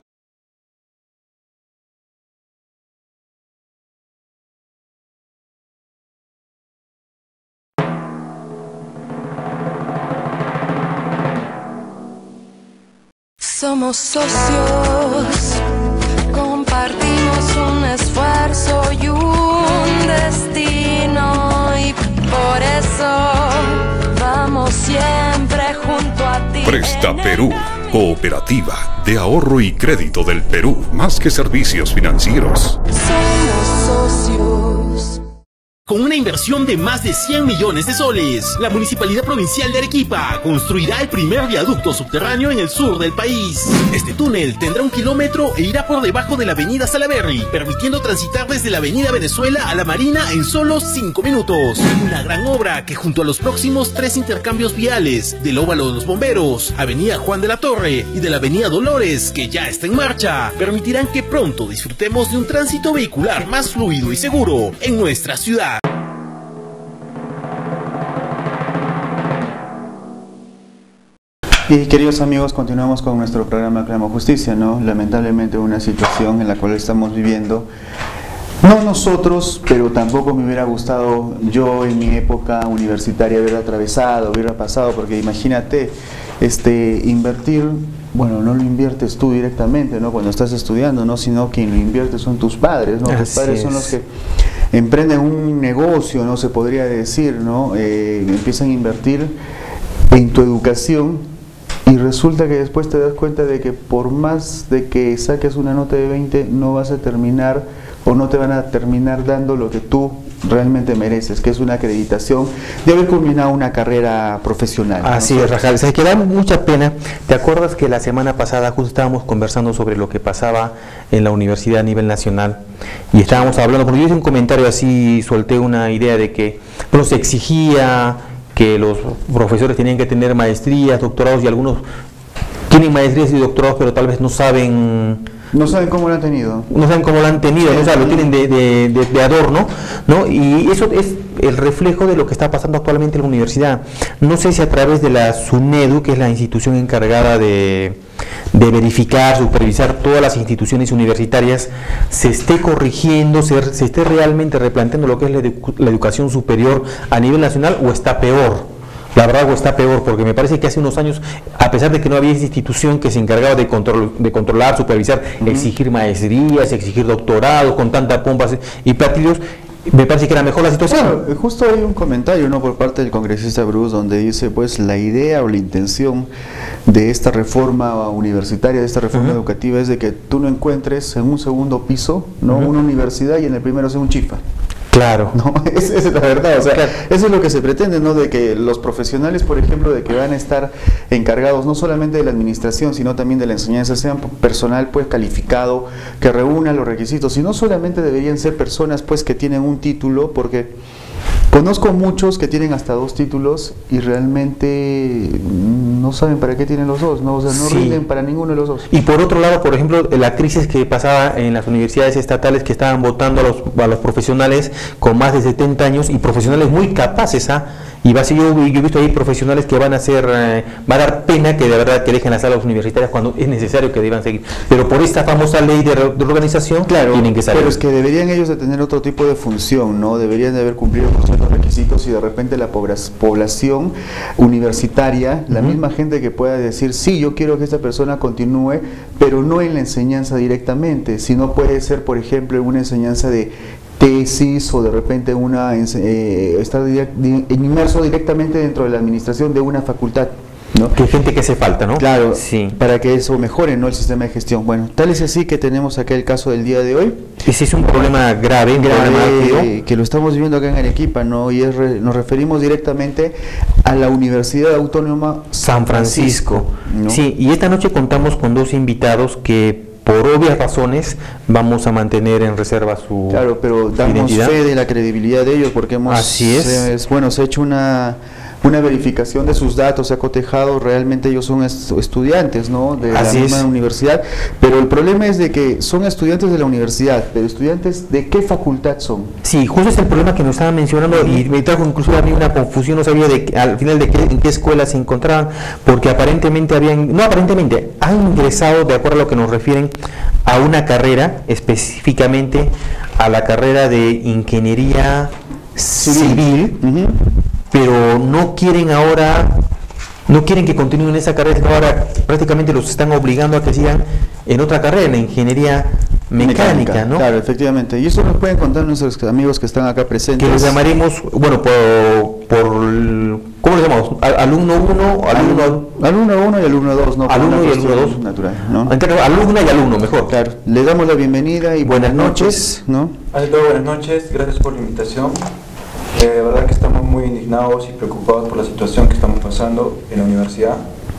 Somos socios, compartimos un esfuerzo y un destino y por eso vamos siempre junto a ti. Presta Perú, cooperativa de ahorro y crédito del Perú, más que servicios financieros. Somos socios. Con una inversión de más de cien millones de soles, la Municipalidad Provincial de Arequipa construirá el primer viaducto subterráneo en el sur del país. Este túnel tendrá un kilómetro e irá por debajo de la avenida Salaberry, permitiendo transitar desde la avenida Venezuela a la Marina en solo cinco minutos. Una gran obra que junto a los próximos tres intercambios viales del Óvalo de los Bomberos, avenida Juan de la Torre y de la avenida Dolores, que ya está en marcha, permitirán que pronto disfrutemos de un tránsito vehicular más fluido y seguro en nuestra ciudad. Y queridos amigos, continuamos con nuestro programa Clamo Justicia, ¿no? Lamentablemente una situación en la cual estamos viviendo, no nosotros, pero tampoco me hubiera gustado yo en mi época universitaria haber atravesado, hubiera pasado, porque imagínate, este, invertir, bueno, no lo inviertes tú directamente, ¿no? Cuando estás estudiando, ¿no? Sino quien lo invierte son tus padres, ¿no? Tus Así padres son es. los que emprenden un negocio, ¿no? Se podría decir, ¿no? Eh, empiezan a invertir en tu educación. Y resulta que después te das cuenta de que por más de que saques una nota de veinte, no vas a terminar o no te van a terminar dando lo que tú realmente mereces, que es una acreditación de haber culminado una carrera profesional. Así ¿no? es, Rajal. Se que da mucha pena. ¿Te acuerdas que la semana pasada justo estábamos conversando sobre lo que pasaba en la universidad a nivel nacional? Y estábamos hablando, porque yo hice un comentario así, solté una idea de que bueno, se exigía que los profesores tenían que tener maestrías, doctorados, y algunos tienen maestrías y doctorados, pero tal vez no saben... No saben cómo lo han tenido. No saben cómo lo han tenido, ¿no? O sea, lo tienen de, de, de, de adorno, ¿no? Y eso es el reflejo de lo que está pasando actualmente en la universidad. No sé si a través de la SUNEDU, que es la institución encargada de, de verificar, supervisar todas las instituciones universitarias, se esté corrigiendo, se, se esté realmente replanteando lo que es la, edu la educación superior a nivel nacional, o está peor. la verdad está peor, porque me parece que hace unos años, a pesar de que no había esa institución que se encargaba de, control, de controlar, supervisar, uh-huh. exigir maestrías, exigir doctorados con tanta pompas y platillos, me parece que era mejor la situación. Bueno, justo hay un comentario, ¿no?, por parte del congresista Bruce, donde dice, pues, la idea o la intención de esta reforma universitaria, de esta reforma uh-huh. educativa, es de que tú no encuentres en un segundo piso, ¿no?, uh-huh. una universidad y en el primero sea un chifa. Claro. No, es, esa es la verdad, o sea, claro. eso es lo que se pretende, ¿no?, de que los profesionales, por ejemplo, de que van a estar encargados no solamente de la administración, sino también de la enseñanza, sean personal, pues, calificado, que reúna los requisitos, y no solamente deberían ser personas, pues, que tienen un título, porque conozco muchos que tienen hasta dos títulos y realmente no saben para qué tienen los dos, ¿no? O sea, no sí. rinden para ninguno de los dos. Y por otro lado, por ejemplo, la crisis que pasaba en las universidades estatales, que estaban votando a los, a los profesionales con más de setenta años y profesionales muy capaces, ¿ah? Y va a ser, yo, yo he visto ahí profesionales que van a ser, eh, va a dar pena que de verdad que dejen las salas universitarias cuando es necesario que deban seguir. Pero por esta famosa ley de, de organización, claro, tienen que salir. Pero es que deberían ellos de tener otro tipo de función, ¿no? Deberían de haber cumplido con ciertos requisitos y de repente la población universitaria, la uh-huh. misma gente que pueda decir, sí, yo quiero que esta persona continúe, pero no en la enseñanza directamente, sino puede ser, por ejemplo, en una enseñanza de tesis o de repente una eh, estar direct, inmerso directamente dentro de la administración de una facultad, ¿no? Que gente que hace falta, ¿no? Claro, sí. Para que eso mejore, ¿no?, el sistema de gestión. Bueno, tal es así que tenemos acá el caso del día de hoy. Ese es un problema grave, grave que lo estamos viviendo acá en Arequipa, ¿no? Y es re, nos referimos directamente a la Universidad Autónoma San Francisco, ¿no? Sí, y esta noche contamos con dos invitados que por obvias razones vamos a mantener en reserva su Claro, pero damos identidad. fe de la credibilidad de ellos porque hemos Así es. es bueno, se ha hecho una una verificación de sus datos, se ha cotejado, realmente ellos son est estudiantes, ¿no?, de Así la misma es. universidad, pero el problema es de que son estudiantes de la universidad, pero estudiantes ¿de qué facultad son? Sí, justo es el problema que nos estaban mencionando y me trajo incluso a mí una confusión, no sabía de, al final de qué, en qué escuela se encontraban, porque aparentemente habían, no aparentemente, han ingresado, de acuerdo a lo que nos refieren, a una carrera, específicamente a la carrera de Ingeniería Civil, civil uh-huh. pero no quieren ahora, no quieren que continúen esa carrera, sino ahora prácticamente los están obligando a que sigan en otra carrera, en la Ingeniería Mecánica, Mecánica, ¿no? Claro, efectivamente. Y eso nos pueden contar nuestros amigos que están acá presentes. Que les llamaremos, bueno, por, por ¿cómo les llamamos? Alumno uno, alumno alumno uno y alumno dos, ¿no? Alumno y alumno dos. Natural, ¿no? Alumna y alumno, mejor. Claro. Le damos la bienvenida y buenas, buenas noches, noches, ¿no? Ante todo, buenas noches, gracias por la invitación. Eh, de verdad que estamos muy indignados y preocupados por la situación que estamos pasando en la universidad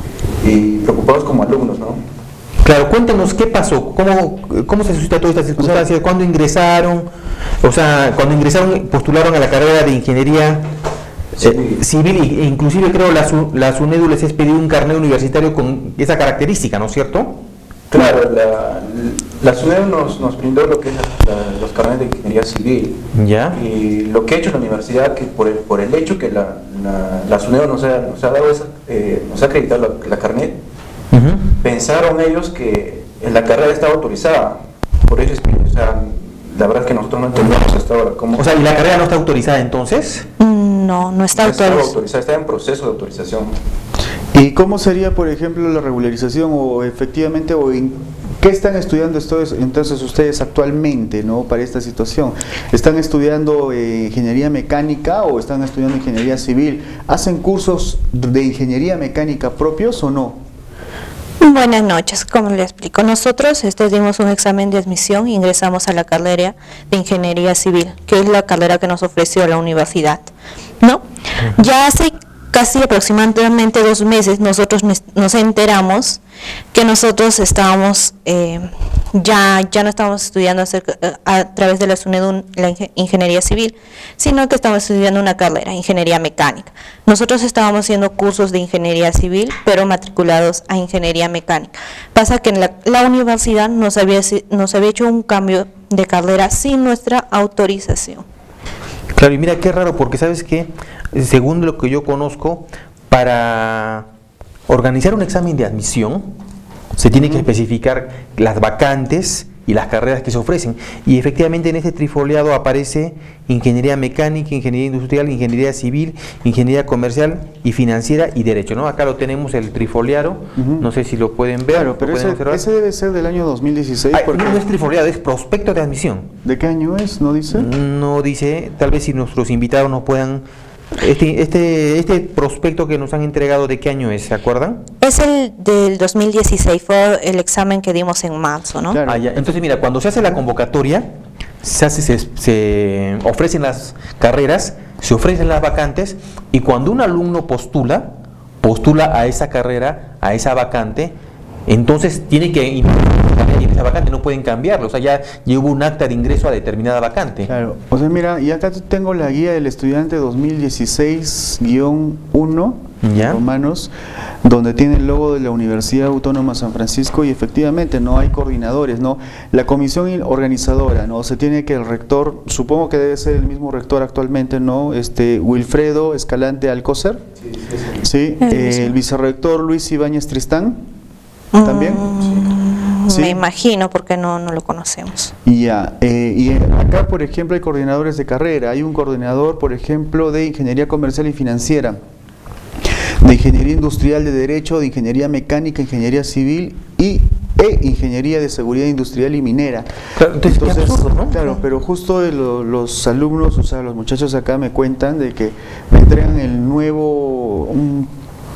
y preocupados como alumnos, ¿no? Claro, cuéntanos qué pasó, cómo, cómo se suscitó toda esta circunstancia, cuándo ingresaron, o sea, cuando ingresaron, postularon a la carrera de Ingeniería eh, Civil, e inclusive creo la, la SUNEDU les pidió un carnet universitario con esa característica, ¿no es cierto? Claro, la, la SUNEDU nos, nos brindó lo que es la, los carnets de Ingeniería Civil. ¿Ya? Y lo que ha hecho la universidad, que por el, por el hecho que la, la, la SUNEDU nos ha, nos ha dado esa, eh, nos ha acreditado la, la carnet, uh-huh. pensaron ellos que la carrera estaba autorizada. Por eso, o sea, la verdad es que nosotros no entendemos hasta ahora cómo... O sea, ¿y la carrera no está autorizada entonces? No, no está no autorizada. autorizada, está en proceso de autorización. ¿Y cómo sería, por ejemplo, la regularización o efectivamente, o en qué están estudiando estos, entonces ustedes actualmente, ¿no?, para esta situación? ¿Están estudiando eh, ingeniería mecánica o están estudiando ingeniería civil? ¿Hacen cursos de ingeniería mecánica propios o no? Buenas noches, como le explico, nosotros este, dimos un examen de admisión e ingresamos a la carrera de Ingeniería Civil, que es la carrera que nos ofreció la universidad, ¿no? Ya hace casi aproximadamente dos meses nosotros nos enteramos que nosotros estábamos, eh, ya, ya no estábamos estudiando acerca, a, a través de la SUNEDU la Ingeniería Civil, sino que estamos estudiando una carrera, Ingeniería Mecánica. Nosotros estábamos haciendo cursos de Ingeniería Civil, pero matriculados a Ingeniería Mecánica. Pasa que en la, la universidad nos había, nos había hecho un cambio de carrera sin nuestra autorización. Claro, y mira qué raro, porque sabes que, según lo que yo conozco, para organizar un examen de admisión se tiene que especificar las vacantes y las carreras que se ofrecen. Y efectivamente en este trifoliado aparece ingeniería mecánica, ingeniería industrial, ingeniería civil, ingeniería comercial y financiera y derecho, ¿no? Acá lo tenemos el trifoliado, uh-huh. no sé si lo pueden ver. Claro, pero ese, ese debe ser del año dos mil dieciséis. Ay, porque... No es trifoliado, es prospecto de admisión. ¿De qué año es? ¿No dice? No dice, tal vez si nuestros invitados nos puedan... Este, este, este prospecto que nos han entregado, ¿de qué año es? ¿Se acuerdan? Es el del dos mil dieciséis, fue el examen que dimos en marzo, ¿no? Claro. Ah, ya. Entonces, mira, cuando se hace la convocatoria, se, hace, se, se ofrecen las carreras, se ofrecen las vacantes, y cuando un alumno postula, postula a esa carrera, a esa vacante, entonces tiene que en esa vacante, no pueden cambiarlo, o sea, ya, ya hubo un acta de ingreso a determinada vacante. Claro, o sea, mira, y acá tengo la guía del estudiante dos mil dieciséis guión uno, Romanos, donde tiene el logo de la Universidad Autónoma San Francisco, y efectivamente no hay coordinadores, ¿no? La comisión organizadora, ¿no? Se tiene que el rector, supongo que debe ser el mismo rector actualmente, ¿no? Este, Wilfredo Escalante Alcócer, sí, sí, sí. ¿Sí? Eh, el vicerrector Luis Ibáñez Tristán, ¿también? Mm, ¿sí? Me imagino, porque no, no lo conocemos. Y ya, eh, y acá, por ejemplo, hay coordinadores de carrera. Hay un coordinador, por ejemplo, de Ingeniería Comercial y Financiera, de Ingeniería Industrial de Derecho, de Ingeniería Mecánica, Ingeniería Civil y e Ingeniería de Seguridad Industrial y Minera. Claro, entonces, entonces absurdo, ¿no? Claro, pero justo lo, los alumnos, o sea, los muchachos acá me cuentan de que me entregan el nuevo... Un,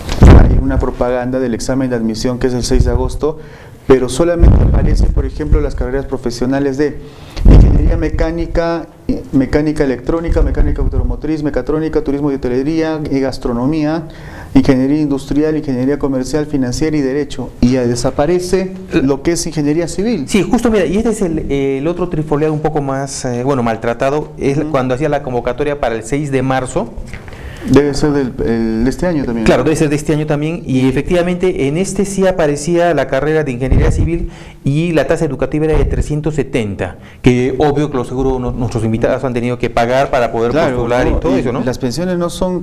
hay una propaganda del examen de admisión que es el seis de agosto, pero solamente aparecen, por ejemplo, las carreras profesionales de ingeniería mecánica, mecánica electrónica, mecánica automotriz, mecatrónica, turismo y hotelería, y gastronomía, ingeniería industrial, ingeniería comercial, financiera y derecho, y ya desaparece lo que es ingeniería civil. Sí, justo mira, y este es el, el otro trifoliado un poco más, eh, bueno, maltratado, es uh-huh. cuando hacía la convocatoria para el seis de marzo. Debe ser del, el, de este año también. Claro, debe ser de este año también, y efectivamente en este sí aparecía la carrera de ingeniería civil y la tasa educativa era de trescientos setenta, que obvio que lo seguro no, nuestros invitados han tenido que pagar para poder claro, postular no, y todo y eso, ¿no? Las pensiones no son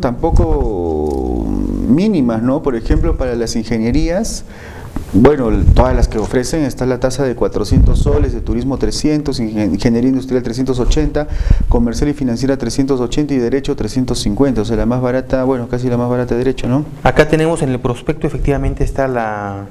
tampoco mínimas, ¿no? Por ejemplo, para las ingenierías, bueno, todas las que ofrecen está la tasa de cuatrocientos soles, de turismo trescientos, ingeniería industrial trescientos ochenta, comercial y financiera trescientos ochenta y derecho trescientos cincuenta, o sea, la más barata, bueno, casi la más barata de derecho, ¿no? Acá tenemos en el prospecto efectivamente está la...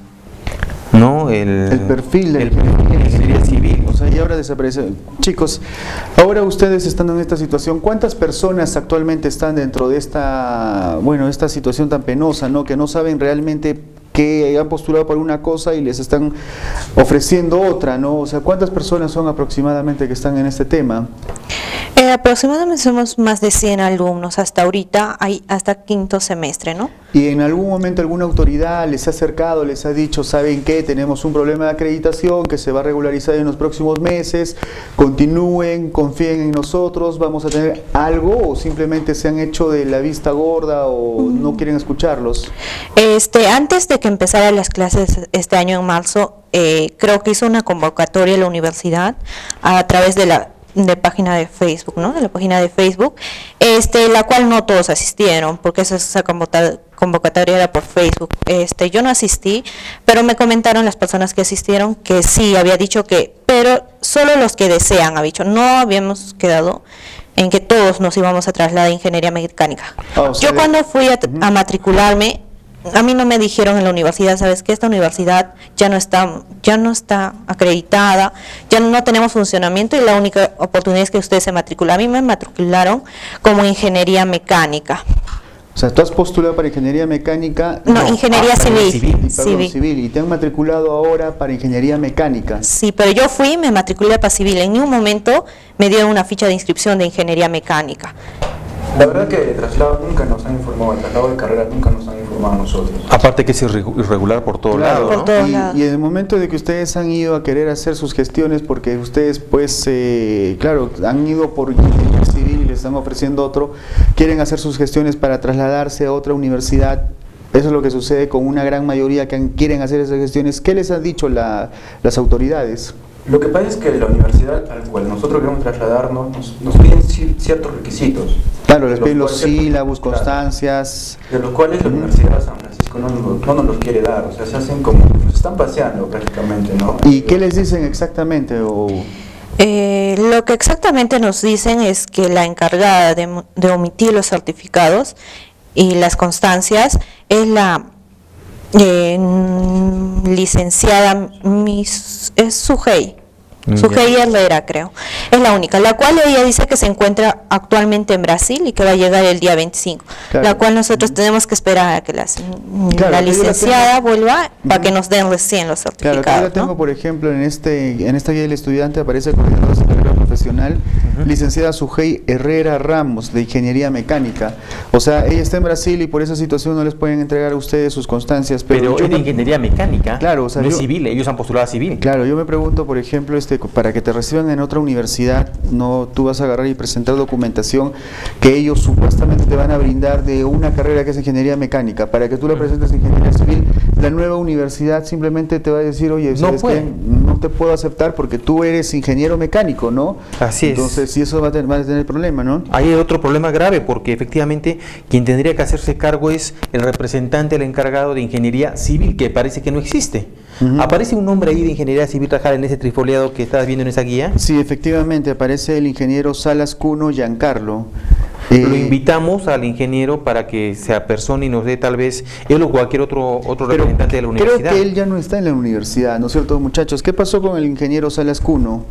¿no? El, el perfil de el perfil de ingeniería civil. O sea, y ahora desaparece. Chicos, ahora ustedes estando en esta situación, ¿cuántas personas actualmente están dentro de esta, bueno, esta situación tan penosa, ¿no? Que no saben realmente que han postulado por una cosa y les están ofreciendo otra, ¿no? O sea, ¿cuántas personas son aproximadamente que están en este tema? Eh, aproximadamente somos más de cien alumnos hasta ahorita, hay hasta quinto semestre, ¿no? ¿Y en algún momento alguna autoridad les ha acercado, les ha dicho, ¿saben qué? Tenemos un problema de acreditación que se va a regularizar en los próximos meses, continúen, confíen en nosotros, vamos a tener algo, o simplemente se han hecho de la vista gorda o mm. no quieren escucharlos? Este, antes de que empezara las clases este año en marzo, eh, creo que hizo una convocatoria a la universidad a través de la de página de Facebook, ¿no? De la página de Facebook, este, la cual no todos asistieron, porque esa, esa convocatoria era por Facebook. Este, yo no asistí, pero me comentaron las personas que asistieron que sí, había dicho que, pero solo los que desean, ha dicho, no habíamos quedado en que todos nos íbamos a trasladar a ingeniería mecánica. Oh, yo sí. Cuando fui a, uh-huh. a matricularme, a mí no me dijeron en la universidad, ¿sabes qué? Esta universidad ya no está ya no está acreditada, ya no tenemos funcionamiento y la única oportunidad es que ustedes se matriculan. A mí me matricularon como ingeniería mecánica. O sea, ¿tú has postulado para ingeniería mecánica? No, no ingeniería ah, civil. Civil, perdón, civil. civil. ¿Y te han matriculado ahora para ingeniería mecánica? Sí, pero yo fui y me matriculé para civil. En ningún momento me dieron una ficha de inscripción de ingeniería mecánica. La verdad que el traslado nunca nos han informado, el traslado de carrera nunca nos han informado a nosotros. Aparte que es irregular por todos claro, lados, ¿no? Por y, lado. y en el momento de que ustedes han ido a querer hacer sus gestiones, porque ustedes pues, eh, claro, han ido por ingeniería civil y les están ofreciendo otro, quieren hacer sus gestiones para trasladarse a otra universidad. Eso es lo que sucede con una gran mayoría que quieren hacer esas gestiones. ¿Qué les han dicho la, las autoridades? Lo que pasa es que la universidad al cual nosotros queremos trasladarnos nos, nos piden ciertos requisitos. Claro, les piden los sílabus, constancias. De los cuales la Universidad de San Francisco no, no, no nos los quiere dar, o sea, se hacen como, nos están paseando prácticamente, ¿no? ¿Y qué les dicen exactamente? O... Eh, lo que exactamente nos dicen es que la encargada de, de omitir los certificados y las constancias es la eh, licenciada Miss, es Sujei. Sujei Herrera, creo. Es la única, la cual ella dice que se encuentra actualmente en Brasil y que va a llegar el día veinticinco. Claro. La cual nosotros tenemos que esperar a que las, claro, la licenciada la vuelva para que nos den recién los certificados. Claro, yo la tengo, ¿no? Por ejemplo, en este en esta guía del estudiante aparece coordinadora de carrera profesional, uh-huh. licenciada Sujei Herrera Ramos, de Ingeniería Mecánica. O sea, ella está en Brasil y por esa situación no les pueden entregar a ustedes sus constancias. Pero, pero es de Ingeniería Mecánica, claro, o sea, no yo, es civil, ellos han postulado a civil. Claro, yo me pregunto, por ejemplo, este para que te reciban en otra universidad, no tú vas a agarrar y presentar documentación que ellos supuestamente te van a brindar de una carrera que es ingeniería mecánica, para que tú la presentes en ingeniería civil, la nueva universidad simplemente te va a decir, oye, no, puede. Que no te puedo aceptar porque tú eres ingeniero mecánico, ¿no? Así es. Entonces, sí, eso va a tener, va a tener problema, ¿no? Hay otro problema grave, porque efectivamente quien tendría que hacerse cargo es el representante, el encargado de ingeniería civil, que parece que no existe. Uh-huh. ¿Aparece un nombre ahí de ingeniería civil trabajada en ese trifoliado que estabas viendo en esa guía? Sí, efectivamente, aparece el ingeniero Salas Cuno Giancarlo. Eh, Lo invitamos al ingeniero para que se apersone y nos dé tal vez él o cualquier otro otro representante de la universidad. Creo que él ya no está en la universidad, ¿no es cierto, muchachos? ¿Qué pasó con el ingeniero Salas Cuno?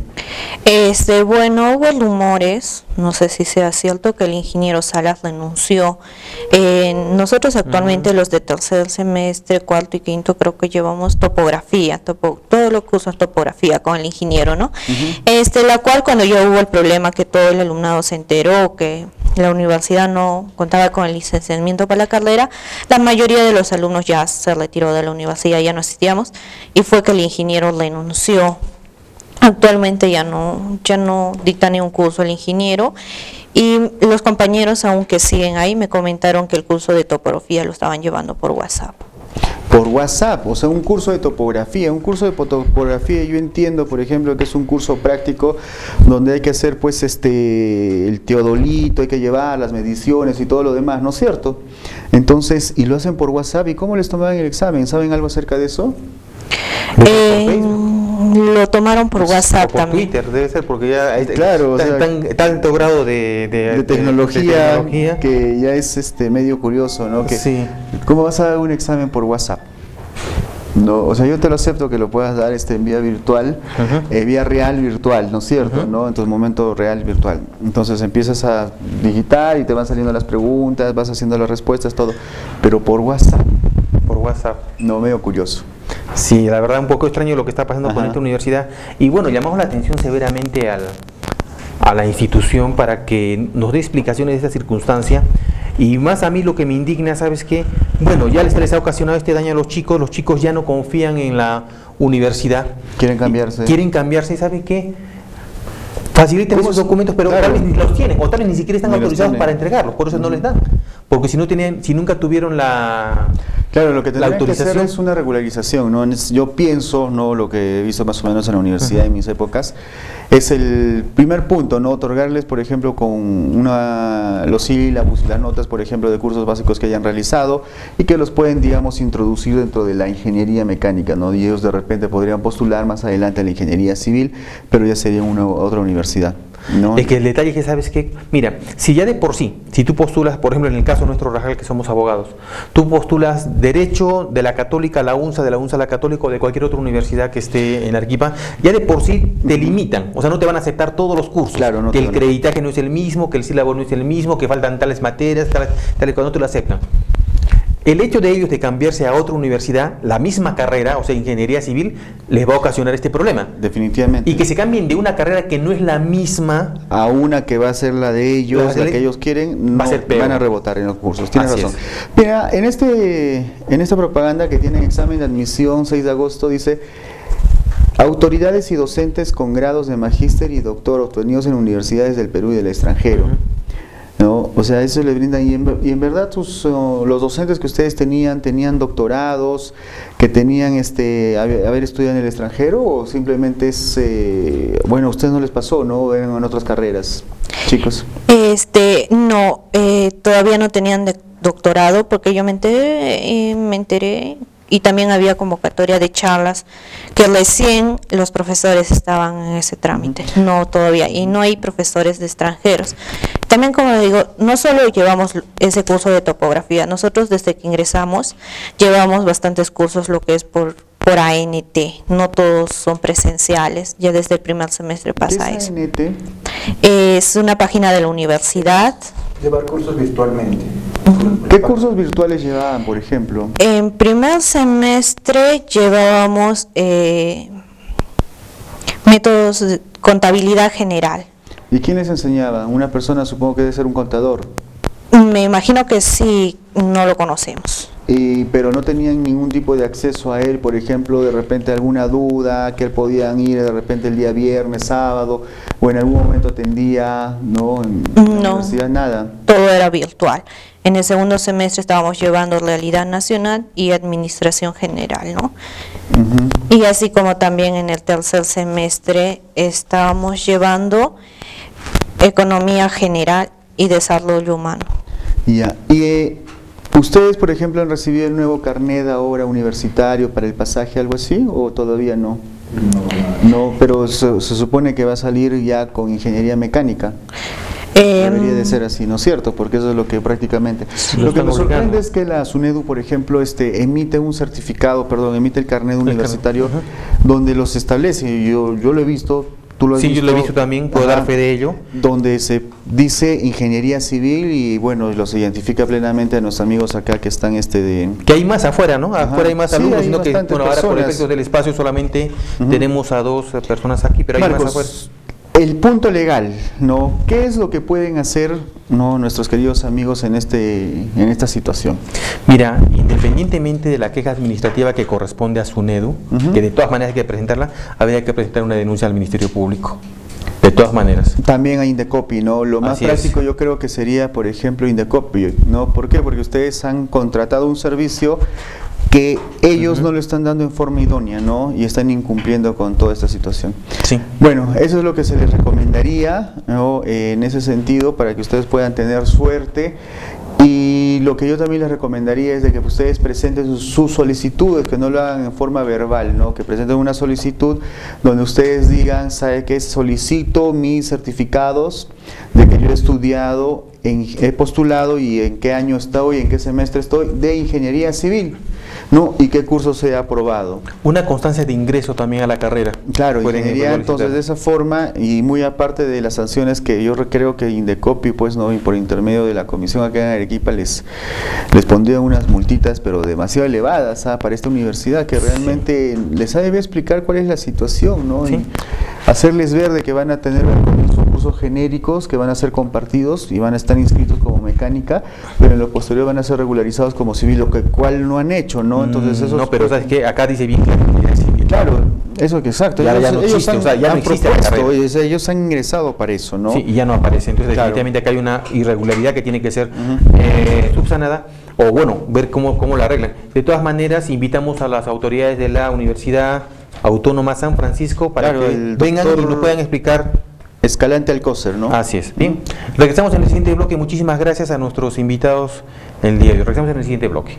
Este, bueno, hubo rumores, no sé si sea cierto, que el ingeniero Salas renunció. Eh, nosotros actualmente uh-huh. los de tercer semestre, cuarto y quinto, creo que llevamos topografía, topo, todos los cursos topografía con el ingeniero, ¿no? Uh-huh. Este, la cual cuando ya hubo el problema que todo el alumnado se enteró que la universidad no contaba con el licenciamiento para la carrera, la mayoría de los alumnos ya se retiró de la universidad, ya no asistíamos, y fue que el ingeniero renunció. Actualmente ya no, ya no dicta ni un curso el ingeniero, y los compañeros, aunque siguen ahí, me comentaron que el curso de topografía lo estaban llevando por WhatsApp. Por WhatsApp, o sea, un curso de topografía, un curso de topografía, yo entiendo, por ejemplo, que es un curso práctico donde hay que hacer, pues, este, el teodolito, hay que llevar las mediciones y todo lo demás, ¿no es cierto? Entonces, y lo hacen por WhatsApp, ¿y cómo les tomaban el examen? ¿Saben algo acerca de eso? Eh, lo tomaron por WhatsApp por también. Twitter debe ser, porque ya hay claro, tan, o sea, tan, tanto grado de, de, de, tecnología, de tecnología que ya es este medio curioso, ¿no? Que, sí. ¿Cómo vas a dar un examen por WhatsApp? No, o sea, yo te lo acepto que lo puedas dar este, en vía virtual, uh-huh. eh, vía real virtual, ¿no es cierto? Uh-huh. ¿no? Entonces, momento real virtual. Entonces empiezas a digitar y te van saliendo las preguntas, vas haciendo las respuestas, todo. Pero por WhatsApp. Por WhatsApp. No, medio curioso. Sí, la verdad un poco extraño lo que está pasando Ajá. con esta universidad. Y bueno, llamamos la atención severamente al, a la institución para que nos dé explicaciones de esta circunstancia. Y más a mí lo que me indigna, ¿sabes qué? Bueno, ya les, les ha ocasionado este daño a los chicos, los chicos ya no confían en la universidad. Quieren cambiarse. Quieren cambiarse, ¿saben qué? Faciliten esos documentos, pero claro. tal vez ni los tienen, o tal vez ni siquiera están ni autorizados para entregarlos, por eso uh-huh. no les dan. Porque si no tienen, si nunca tuvieron la Claro, lo que tendrían que hacer es una regularización, ¿no? Yo pienso, ¿no? Lo que he visto más o menos en la universidad uh-huh. en mis épocas, es el primer punto, ¿no? Otorgarles, por ejemplo, con una, los sílabus, las notas, por ejemplo, de cursos básicos que hayan realizado y que los pueden, digamos, introducir dentro de la ingeniería mecánica, ¿no? Y ellos de repente podrían postular más adelante a la ingeniería civil, pero ya sería una otra universidad. No. Es que el detalle es que sabes que, mira, si ya de por sí, si tú postulas, por ejemplo en el caso nuestro Rajal, que somos abogados, tú postulas Derecho de la Católica a la UNSA, de la UNSA a la Católica o de cualquier otra universidad que esté en Arequipa, ya de por sí te limitan, o sea, no te van a aceptar todos los cursos, claro, no que el creditaje no es el mismo, que el sílabo no es el mismo, que faltan tales materias, tales, tales cuando no te lo aceptan. El hecho de ellos de cambiarse a otra universidad, la misma carrera, o sea, ingeniería civil, les va a ocasionar este problema. Definitivamente. Y que se cambien de una carrera que no es la misma a una que va a ser la de ellos, la, la que ellos quieren, no, va a ser peor. Van a rebotar en los cursos. Tienes Así razón. Es. Mira, en este, en esta propaganda que tienen examen de admisión seis de agosto dice: autoridades y docentes con grados de magíster y doctor obtenidos en universidades del Perú y del extranjero. Uh-huh. ¿No? O sea, eso le brindan, y en, y en verdad sus, uh, los docentes que ustedes tenían, tenían doctorados, que tenían este haber, haber estudiado en el extranjero, o simplemente es, eh, bueno, a ustedes no les pasó, ¿no? Eran en otras carreras, chicos. Este, no, eh, todavía no tenían de doctorado, porque yo me enteré, eh, me enteré y también había convocatoria de charlas que recién los profesores estaban en ese trámite, no todavía, y no hay profesores de extranjeros. También, como digo, no solo llevamos ese curso de topografía, nosotros desde que ingresamos llevamos bastantes cursos, lo que es por, por A N T, no todos son presenciales, ya desde el primer semestre pasa ¿Qué es eso. A N T? Es una página de la universidad. Llevar cursos virtualmente. ¿Qué cursos virtuales llevaban, por ejemplo? En primer semestre llevábamos eh, métodos de contabilidad general. ¿Y quién les enseñaba? Una persona, supongo que debe ser un contador. Me imagino que sí, no lo conocemos. Y, pero no tenían ningún tipo de acceso a él, por ejemplo, de repente alguna duda, que él podían ir de repente el día viernes, sábado, o en algún momento atendía, ¿no? En la No, universidad, nada. Todo era virtual. En el segundo semestre estábamos llevando Realidad Nacional y Administración General, ¿no? Uh-huh. Y así como también en el tercer semestre estábamos llevando Economía General y Desarrollo Humano. Ya, y eh, ¿ustedes, por ejemplo, han recibido el nuevo carnet ahora universitario para el pasaje, algo así, o todavía no? No, no, pero se, se supone que va a salir ya con ingeniería mecánica. Eh, Debería de ser así, ¿no es cierto? Porque eso es lo que prácticamente... Sí, lo que me sorprende es que la SUNEDU, por ejemplo, este, emite un certificado, perdón, emite el carnet universitario, uh-huh, donde los establece. Yo, yo lo he visto... ¿Tú lo has sí, visto? Yo lo he visto también, puedo Ajá, dar fe de ello. Donde se dice ingeniería civil y bueno, los identifica plenamente a nuestros amigos acá que están este de... Que hay más afuera, ¿no? Afuera Ajá, hay más sí, alumnos, hay sino que bueno, ahora por efectos del espacio solamente uh-huh, tenemos a dos personas aquí, pero hay Marcos, más afuera. El punto legal, ¿no? ¿Qué es lo que pueden hacer, no, nuestros queridos amigos en este en esta situación? Mira, independientemente de la queja administrativa que corresponde a SUNEDU, uh-huh, que de todas maneras hay que presentarla, habría que presentar una denuncia al Ministerio Público. De todas maneras. También hay Indecopi, ¿no? Lo más Así práctico es. Yo creo que sería, por ejemplo, Indecopi, ¿no? ¿Por qué? Porque ustedes han contratado un servicio que ellos uh-huh, no lo están dando en forma idónea, ¿no? Y están incumpliendo con toda esta situación. Sí. Bueno, eso es lo que se les recomendaría, ¿no? Eh, en ese sentido, para que ustedes puedan tener suerte. Y lo que yo también les recomendaría es de que ustedes presenten sus, sus solicitudes, que no lo hagan en forma verbal, ¿no? Que presenten una solicitud donde ustedes digan, ¿sabe qué? Solicito mis certificados de que yo he estudiado, en, he postulado y en qué año estoy, en qué semestre estoy, de ingeniería civil, ¿no? Y qué curso se ha aprobado. Una constancia de ingreso también a la carrera. Claro, ingeniería, entonces de esa forma, y muy aparte de las sanciones que yo creo que Indecopi, pues no, y por intermedio de la comisión acá en Arequipa les, les pondría unas multitas, pero demasiado elevadas, ¿ah? Para esta universidad, que realmente sí, les ha de explicar cuál es la situación, ¿no? Sí. Y hacerles ver de que van a tener cursos genéricos que van a ser compartidos y van a estar inscritos como mecánica, pero en lo posterior van a ser regularizados como civil, lo que cual no han hecho, ¿no? Entonces eso no, pero sabes que acá dice bien claro, eso que exacto, ya, ellos, ya no ellos existe, han, o sea, ya han no existe propuesto, ellos, ellos han ingresado para eso, ¿no? Sí, y ya no aparece, entonces claro, definitivamente acá hay una irregularidad que tiene que ser uh-huh, eh, subsanada, o bueno, ver cómo, cómo la arreglan. De todas maneras, invitamos a las autoridades de la Universidad Autónoma San Francisco para claro, que vengan y nos puedan explicar. Escalante Alcócer, ¿no? Así es. Bien, regresamos en el siguiente bloque. Muchísimas gracias a nuestros invitados el día de hoy. Regresamos en el siguiente bloque.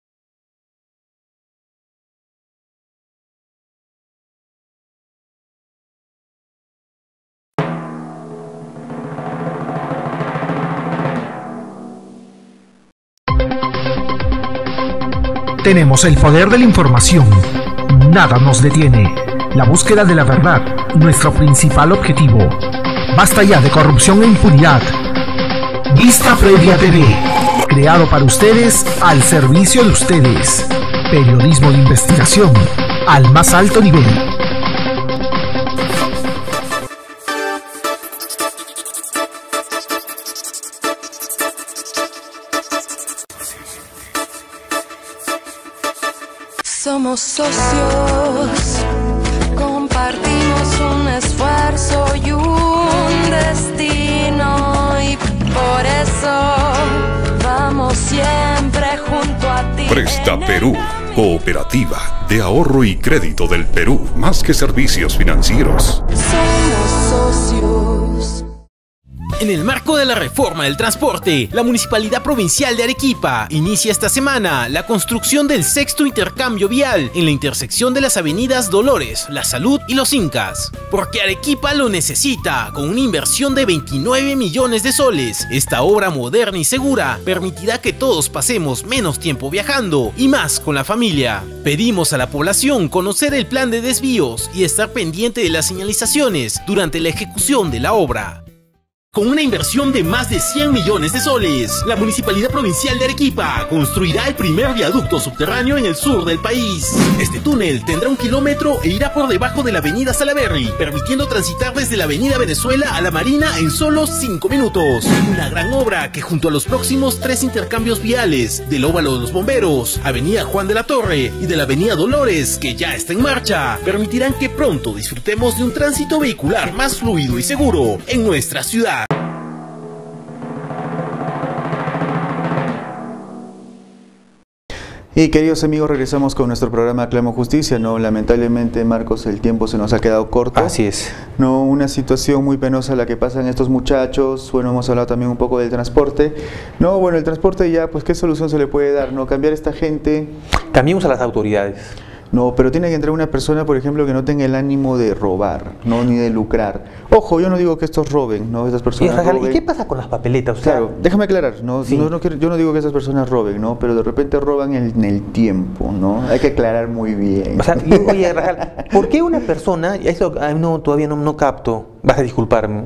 Tenemos el poder de la información. Nada nos detiene. La búsqueda de la verdad, nuestro principal objetivo. Basta ya de corrupción e impunidad. Vista Previa T V, creado para ustedes, al servicio de ustedes. Periodismo de investigación, al más alto nivel. Somos socios, compartimos un esfuerzo y un destino, y por eso vamos siempre junto a ti. Presta Perú, cooperativa de ahorro y crédito del Perú, más que servicios financieros. Somos socios. En el marco de la reforma del transporte, la Municipalidad Provincial de Arequipa inicia esta semana la construcción del sexto intercambio vial en la intersección de las avenidas Dolores, La Salud y Los Incas. Porque Arequipa lo necesita, con una inversión de veintinueve millones de soles. Esta obra moderna y segura permitirá que todos pasemos menos tiempo viajando y más con la familia. Pedimos a la población conocer el plan de desvíos y estar pendiente de las señalizaciones durante la ejecución de la obra. Con una inversión de más de cien millones de soles, la Municipalidad Provincial de Arequipa construirá el primer viaducto subterráneo en el sur del país. Este túnel tendrá un kilómetro e irá por debajo de la avenida Salaberry, permitiendo transitar desde la avenida Venezuela a la Marina en solo cinco minutos. Una gran obra que, junto a los próximos tres intercambios viales del Óvalo de los Bomberos, avenida Juan de la Torre y de la avenida Dolores, que ya está en marcha, permitirán que pronto disfrutemos de un tránsito vehicular más fluido y seguro en nuestra ciudad. Y queridos amigos, regresamos con nuestro programa Clamo Justicia. No, lamentablemente, Marcos, el tiempo se nos ha quedado corto. Así es. No, una situación muy penosa la que pasan estos muchachos. Bueno, hemos hablado también un poco del transporte. No, bueno, el transporte ya, pues, ¿qué solución se le puede dar? No, cambiar a esta gente. Cambiemos a las autoridades. No, pero tiene que entrar una persona, por ejemplo, que no tenga el ánimo de robar, no, ni de lucrar. Ojo, yo no digo que estos roben, no, estas personas ¿Y, roben. ¿Y qué pasa con las papeletas? O sea, claro, déjame aclarar, no, sí. no, no quiero, yo no digo que estas personas roben, no, pero de repente roban en, en el tiempo, ¿no? Hay que aclarar muy bien. O sea, yo, oye, Rajal, ¿por qué una persona, eso no, todavía no, no capto, vas a disculparme,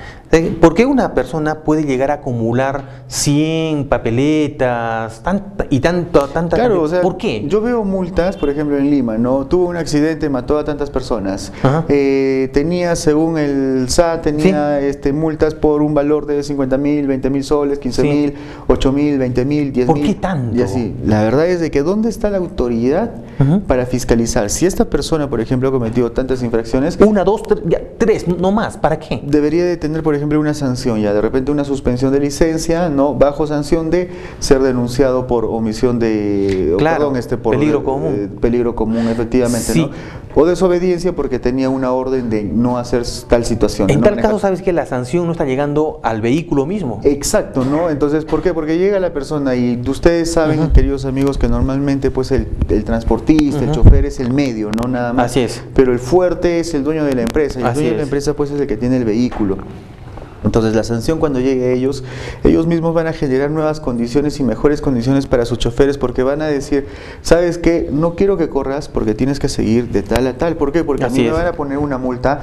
¿por qué una persona puede llegar a acumular cien papeletas tanta, y tanto, tantas? Claro, o sea, ¿por qué? Yo veo multas, por ejemplo, en Lima, ¿no? Tuvo un accidente, mató a tantas personas. Eh, tenía, según el S A, tenía ¿Sí? este, multas por un valor de cincuenta mil, veinte mil soles, quince mil, sí. ocho mil, veinte mil, diez mil. ¿Por qué tanto? Y así. La verdad es de que ¿dónde está la autoridad uh-huh. para fiscalizar? Si esta persona, por ejemplo, ha cometido tantas infracciones... Una, dos, tres, ya, tres, no más, ¿para qué? Debería de tener, por ejemplo, una sanción, ya de repente una suspensión de licencia, no bajo sanción de ser denunciado por omisión de claro, perdón, este por peligro de, común, de, peligro común efectivamente, sí. ¿no? O desobediencia porque tenía una orden de no hacer tal situación. En no tal manejar. caso, sabes que la sanción no está llegando al vehículo mismo. Exacto, ¿no? Entonces, ¿por qué? Porque llega la persona y ustedes saben, uh-huh. queridos amigos, que normalmente pues el, el transportista, uh-huh. el chofer es el medio, no nada más. Así es. Pero el fuerte es el dueño de la empresa y el Así dueño es. de la empresa pues es el que tiene el vehículo. Entonces la sanción cuando llegue a ellos, ellos mismos van a generar nuevas condiciones y mejores condiciones para sus choferes porque van a decir, ¿sabes qué? No quiero que corras porque tienes que seguir de tal a tal. ¿Por qué? Porque Así a mí es. me van a poner una multa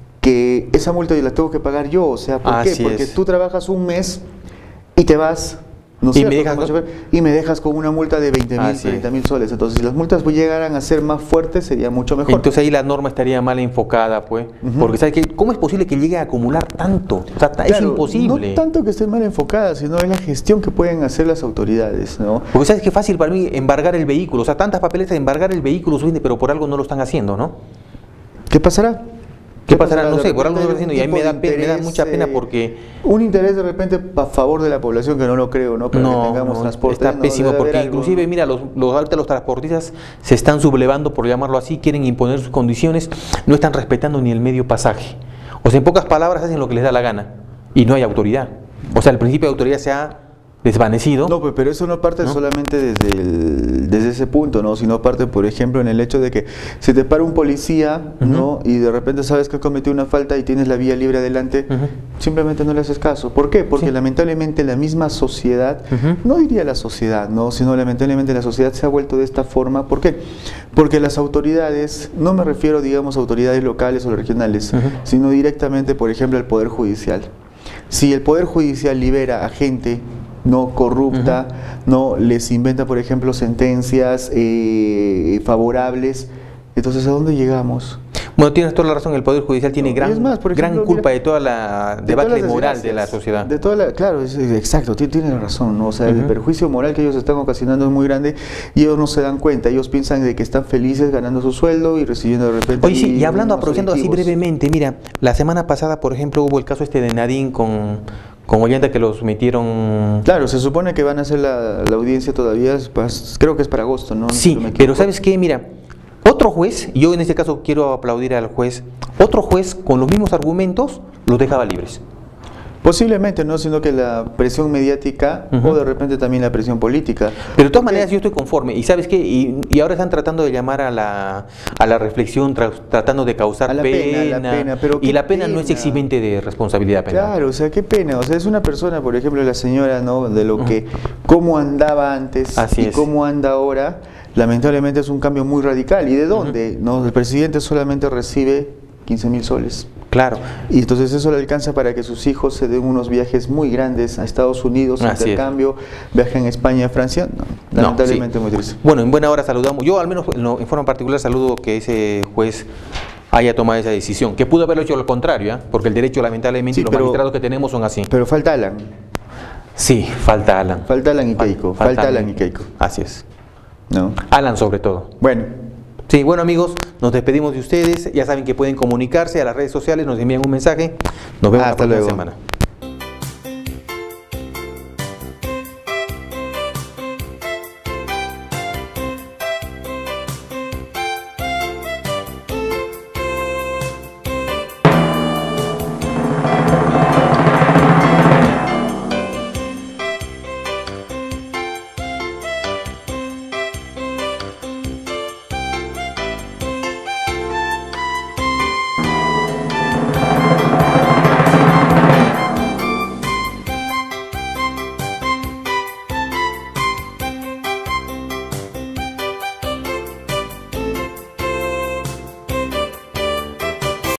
que esa multa la tengo que pagar yo. O sea, ¿por Así qué? Porque es. tú trabajas un mes y te vas... ¿No y, me dejas con... chofer, y me dejas con una multa de veinte mil, treinta mil soles. Entonces, si las multas pues, llegaran a ser más fuertes, sería mucho mejor. Entonces ahí la norma estaría mal enfocada, pues. Uh-huh. Porque ¿sabes qué? ¿Cómo es posible que llegue a acumular tanto? O sea, claro, es imposible. No tanto que esté mal enfocada, sino en la gestión que pueden hacer las autoridades, ¿no? Porque ¿sabes qué fácil para mí embargar el vehículo? O sea, tantas papeletas, embargar el vehículo, pero por algo no lo están haciendo, ¿no? ¿Qué pasará? ¿Qué pasará? No sé, por algo no lo están haciendo y a mí me da, interés, me da mucha pena porque... Un interés de repente a favor de la población que no lo creo, ¿no? Pero no, que tengamos no, transporte. Está pésimo no, porque inclusive, algo. mira, los, los, ahorita los transportistas se están sublevando, por llamarlo así, quieren imponer sus condiciones, no están respetando ni el medio pasaje. O sea, en pocas palabras hacen lo que les da la gana y no hay autoridad. O sea, el principio de autoridad se ha desvanecido. No, pero eso no parte ¿no? solamente desde, el, desde ese punto, ¿no? Sino parte, por ejemplo, en el hecho de que se te para un policía, uh-huh. ¿no? Y de repente sabes que ha cometido una falta y tienes la vía libre adelante, uh-huh. simplemente no le haces caso. ¿Por qué? Porque sí. lamentablemente la misma sociedad, uh-huh. no diría la sociedad, ¿no? Sino lamentablemente la sociedad se ha vuelto de esta forma. ¿Por qué? Porque las autoridades, no me refiero, digamos, a autoridades locales o regionales, uh-huh. sino directamente, por ejemplo, al Poder Judicial. Si el Poder Judicial libera a gente no corrupta, uh-huh. no les inventa, por ejemplo, sentencias eh, favorables, entonces ¿a dónde llegamos? Bueno, tienes toda la razón, el Poder Judicial tiene no, gran, más, ejemplo, gran culpa mira, de toda la debacle moral de la sociedad. De toda la, claro, es, exacto, tiene la razón, ¿no? O sea, uh-huh. el perjuicio moral que ellos están ocasionando es muy grande y ellos no se dan cuenta, ellos piensan de que están felices ganando su sueldo y recibiendo de repente... Oye, sí, y hablando, aprovechando así brevemente, mira, la semana pasada, por ejemplo, hubo el caso este de Nadine con... con Ollanta que los metieron... Claro, se supone que van a hacer la, la audiencia todavía, pues, creo que es para agosto, ¿no? Sí, no pero ¿sabes qué? Mira, otro juez, yo en este caso quiero aplaudir al juez, otro juez con los mismos argumentos los dejaba libres. Posiblemente, no, sino que la presión mediática uh-huh. o de repente también la presión política. Pero de todas maneras yo estoy conforme. Y ¿sabes qué? Y, y ahora están tratando de llamar a la, a la reflexión, tra tratando de causar la pena. pena, la pena pero y la pena, pena no es eximente de responsabilidad penal. Claro, o sea, qué pena. O sea, es una persona, por ejemplo, la señora, ¿no? De lo que, cómo andaba antes Así y es. cómo anda ahora, lamentablemente es un cambio muy radical. ¿Y de dónde? Uh-huh. ¿No? El presidente solamente recibe quince mil soles. Claro. Y entonces eso le alcanza para que sus hijos se den unos viajes muy grandes a Estados Unidos, Así intercambio, es. viaje en España, a Francia. No, lamentablemente no, sí. muy triste. Bueno, en buena hora saludamos. Yo al menos no, en forma particular saludo que ese juez haya tomado esa decisión, que pudo haberlo hecho lo contrario, ¿eh? Porque el derecho lamentablemente sí, y los pero, magistrados que tenemos son así. Pero falta Alan. Sí, falta Alan. Falta Alan y Keiko. Falta, falta Alan y Keiko. Así es. ¿No? Alan sobre todo. Bueno. Sí, bueno amigos, nos despedimos de ustedes, ya saben que pueden comunicarse a las redes sociales, nos envían un mensaje, nos vemos la próxima semana.